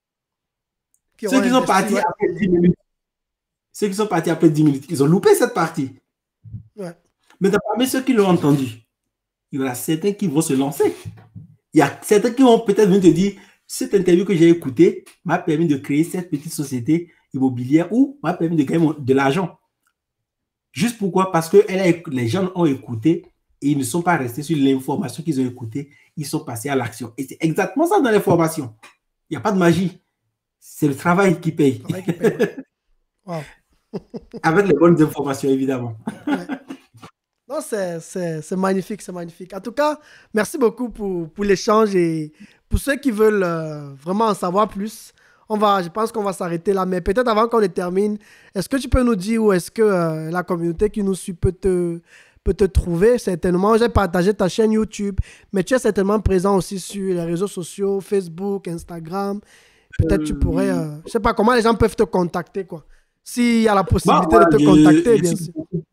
Qui ceux qui sont partis ouais. après dix minutes. Ceux qui sont partis après dix minutes, ils ont loupé cette partie. Ouais. Mais parmi ceux qui l'ont entendu, il y en a certains qui vont se lancer. Il y a certains qui vont peut-être venir te dire, cette interview que j'ai écoutée m'a permis de créer cette petite société immobilière ou m'a permis de gagner de l'argent. Juste pourquoi? Parce que elle a, les gens ont écouté et ils ne sont pas restés sur l'information qu'ils ont écoutée. Ils sont passés à l'action. Et c'est exactement ça dans les formations. Il n'y a pas de magie. C'est le travail qui paye. Le travail qui paye, ouais. Wow. Avec les bonnes informations, évidemment. Ouais. Non, c'est magnifique, c'est magnifique. En tout cas, merci beaucoup pour, pour l'échange et pour ceux qui veulent euh, vraiment en savoir plus, on va, je pense qu'on va s'arrêter là. Mais peut-être avant qu'on le termine, est-ce que tu peux nous dire où est-ce que euh, la communauté qui nous suit peut te, peut te trouver? Certainement, j'ai partagé ta chaîne YouTube, mais tu es certainement présent aussi sur les réseaux sociaux, Facebook, Instagram. Peut-être euh, tu pourrais, euh, je ne sais pas comment les gens peuvent te contacter, quoi. S'il y a la possibilité bah, ouais, de te je, contacter, je bien sûr.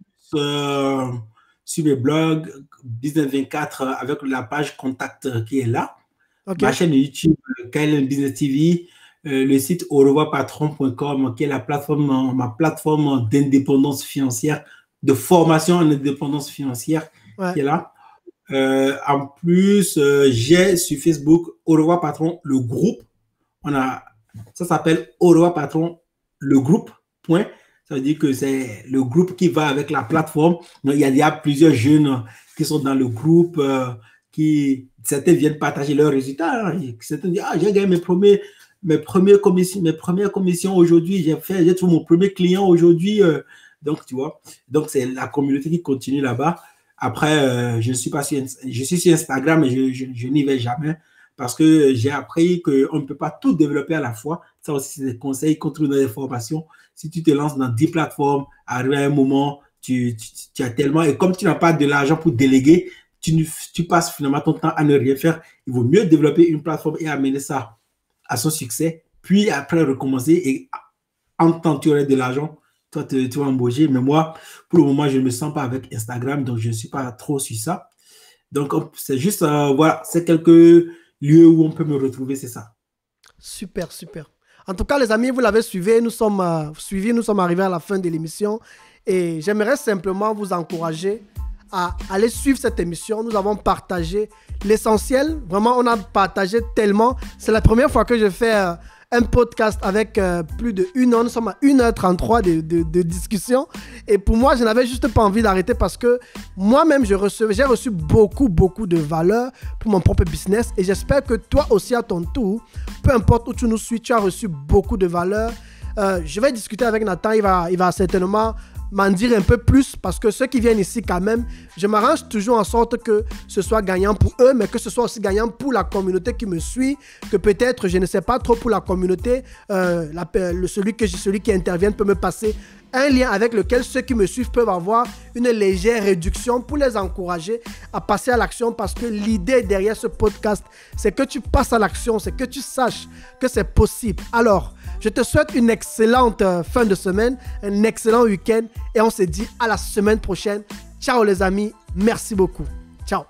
Euh, sur mes blogs, Business vingt-quatre, avec la page contact qui est là. Okay. Ma chaîne YouTube, K L M Business T V, euh, le site au revoir patron point com, qui est la plateforme, ma plateforme d'indépendance financière, de formation en indépendance financière, ouais. qui est là. Euh, en plus, euh, j'ai sur Facebook au revoir patron, le groupe. On a, ça s'appelle au revoir patron, le groupe. Point. Ça veut dire que c'est le groupe qui va avec la plateforme. Donc, il y a, il y a plusieurs jeunes qui sont dans le groupe, euh, qui, certains viennent partager leurs résultats. Hein. Certains disent, ah, j'ai gagné mes premiers, mes premières commissions, mes premières commissions aujourd'hui. J'ai fait, j'ai trouvé mon premier client aujourd'hui. Euh, donc, tu vois. Donc, c'est la communauté qui continue là-bas. Après, euh, je ne suis pas sur, je suis sur Instagram, mais je, je, je n'y vais jamais parce que j'ai appris qu'on ne peut pas tout développer à la fois. Ça aussi, c'est des conseils qu'on trouve dans les formations. Si tu te lances dans dix plateformes, arrivé à un moment, tu, tu, tu as tellement, et comme tu n'as pas de l'argent pour déléguer, tu, tu passes finalement ton temps à ne rien faire. Il vaut mieux développer une plateforme et amener ça à son succès, puis après recommencer et en temps tu aurais de l'argent, toi te, tu vas embaucher. Mais moi, pour le moment, je ne me sens pas avec Instagram, donc je ne suis pas trop sur ça. Donc, c'est juste, euh, voilà, c'est quelques lieux où on peut me retrouver, c'est ça. Super, super. En tout cas, les amis, vous l'avez suivi, nous sommes euh, suivis, nous sommes arrivés à la fin de l'émission et j'aimerais simplement vous encourager à aller suivre cette émission. Nous avons partagé l'essentiel. Vraiment, on a partagé tellement. C'est la première fois que je fais euh, un podcast avec euh, plus de une heure. Nous sommes à une heure trente-trois de, de, de discussion. Et pour moi, je n'avais juste pas envie d'arrêter parce que moi-même, j'ai reçu, j'ai reçu beaucoup, beaucoup de valeur pour mon propre business. Et j'espère que toi aussi, à ton tour, peu importe où tu nous suis, tu as reçu beaucoup de valeur. Euh, je vais discuter avec Nathan. Il va, il va certainement m'en dire un peu plus parce que ceux qui viennent ici quand même, je m'arrange toujours en sorte que ce soit gagnant pour eux, mais que ce soit aussi gagnant pour la communauté qui me suit, que peut-être, je ne sais pas trop pour la communauté, euh, la, le, celui, que, celui qui intervient peut me passer un lien avec lequel ceux qui me suivent peuvent avoir une légère réduction pour les encourager à passer à l'action parce que l'idée derrière ce podcast, c'est que tu passes à l'action, c'est que tu saches que c'est possible. Alors, je te souhaite une excellente fin de semaine, un excellent week-end et on se dit à la semaine prochaine. Ciao les amis, merci beaucoup. Ciao.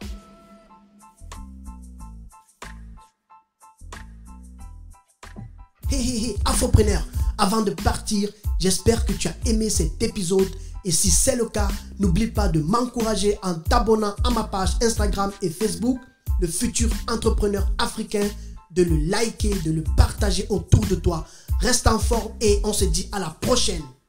Hé hé hé, Afropreneur, avant de partir, j'espère que tu as aimé cet épisode et si c'est le cas, n'oublie pas de m'encourager en t'abonnant à ma page Instagram et Facebook le futur entrepreneur africain, de le liker, de le partager autour de toi. Reste en forme et on se dit à la prochaine.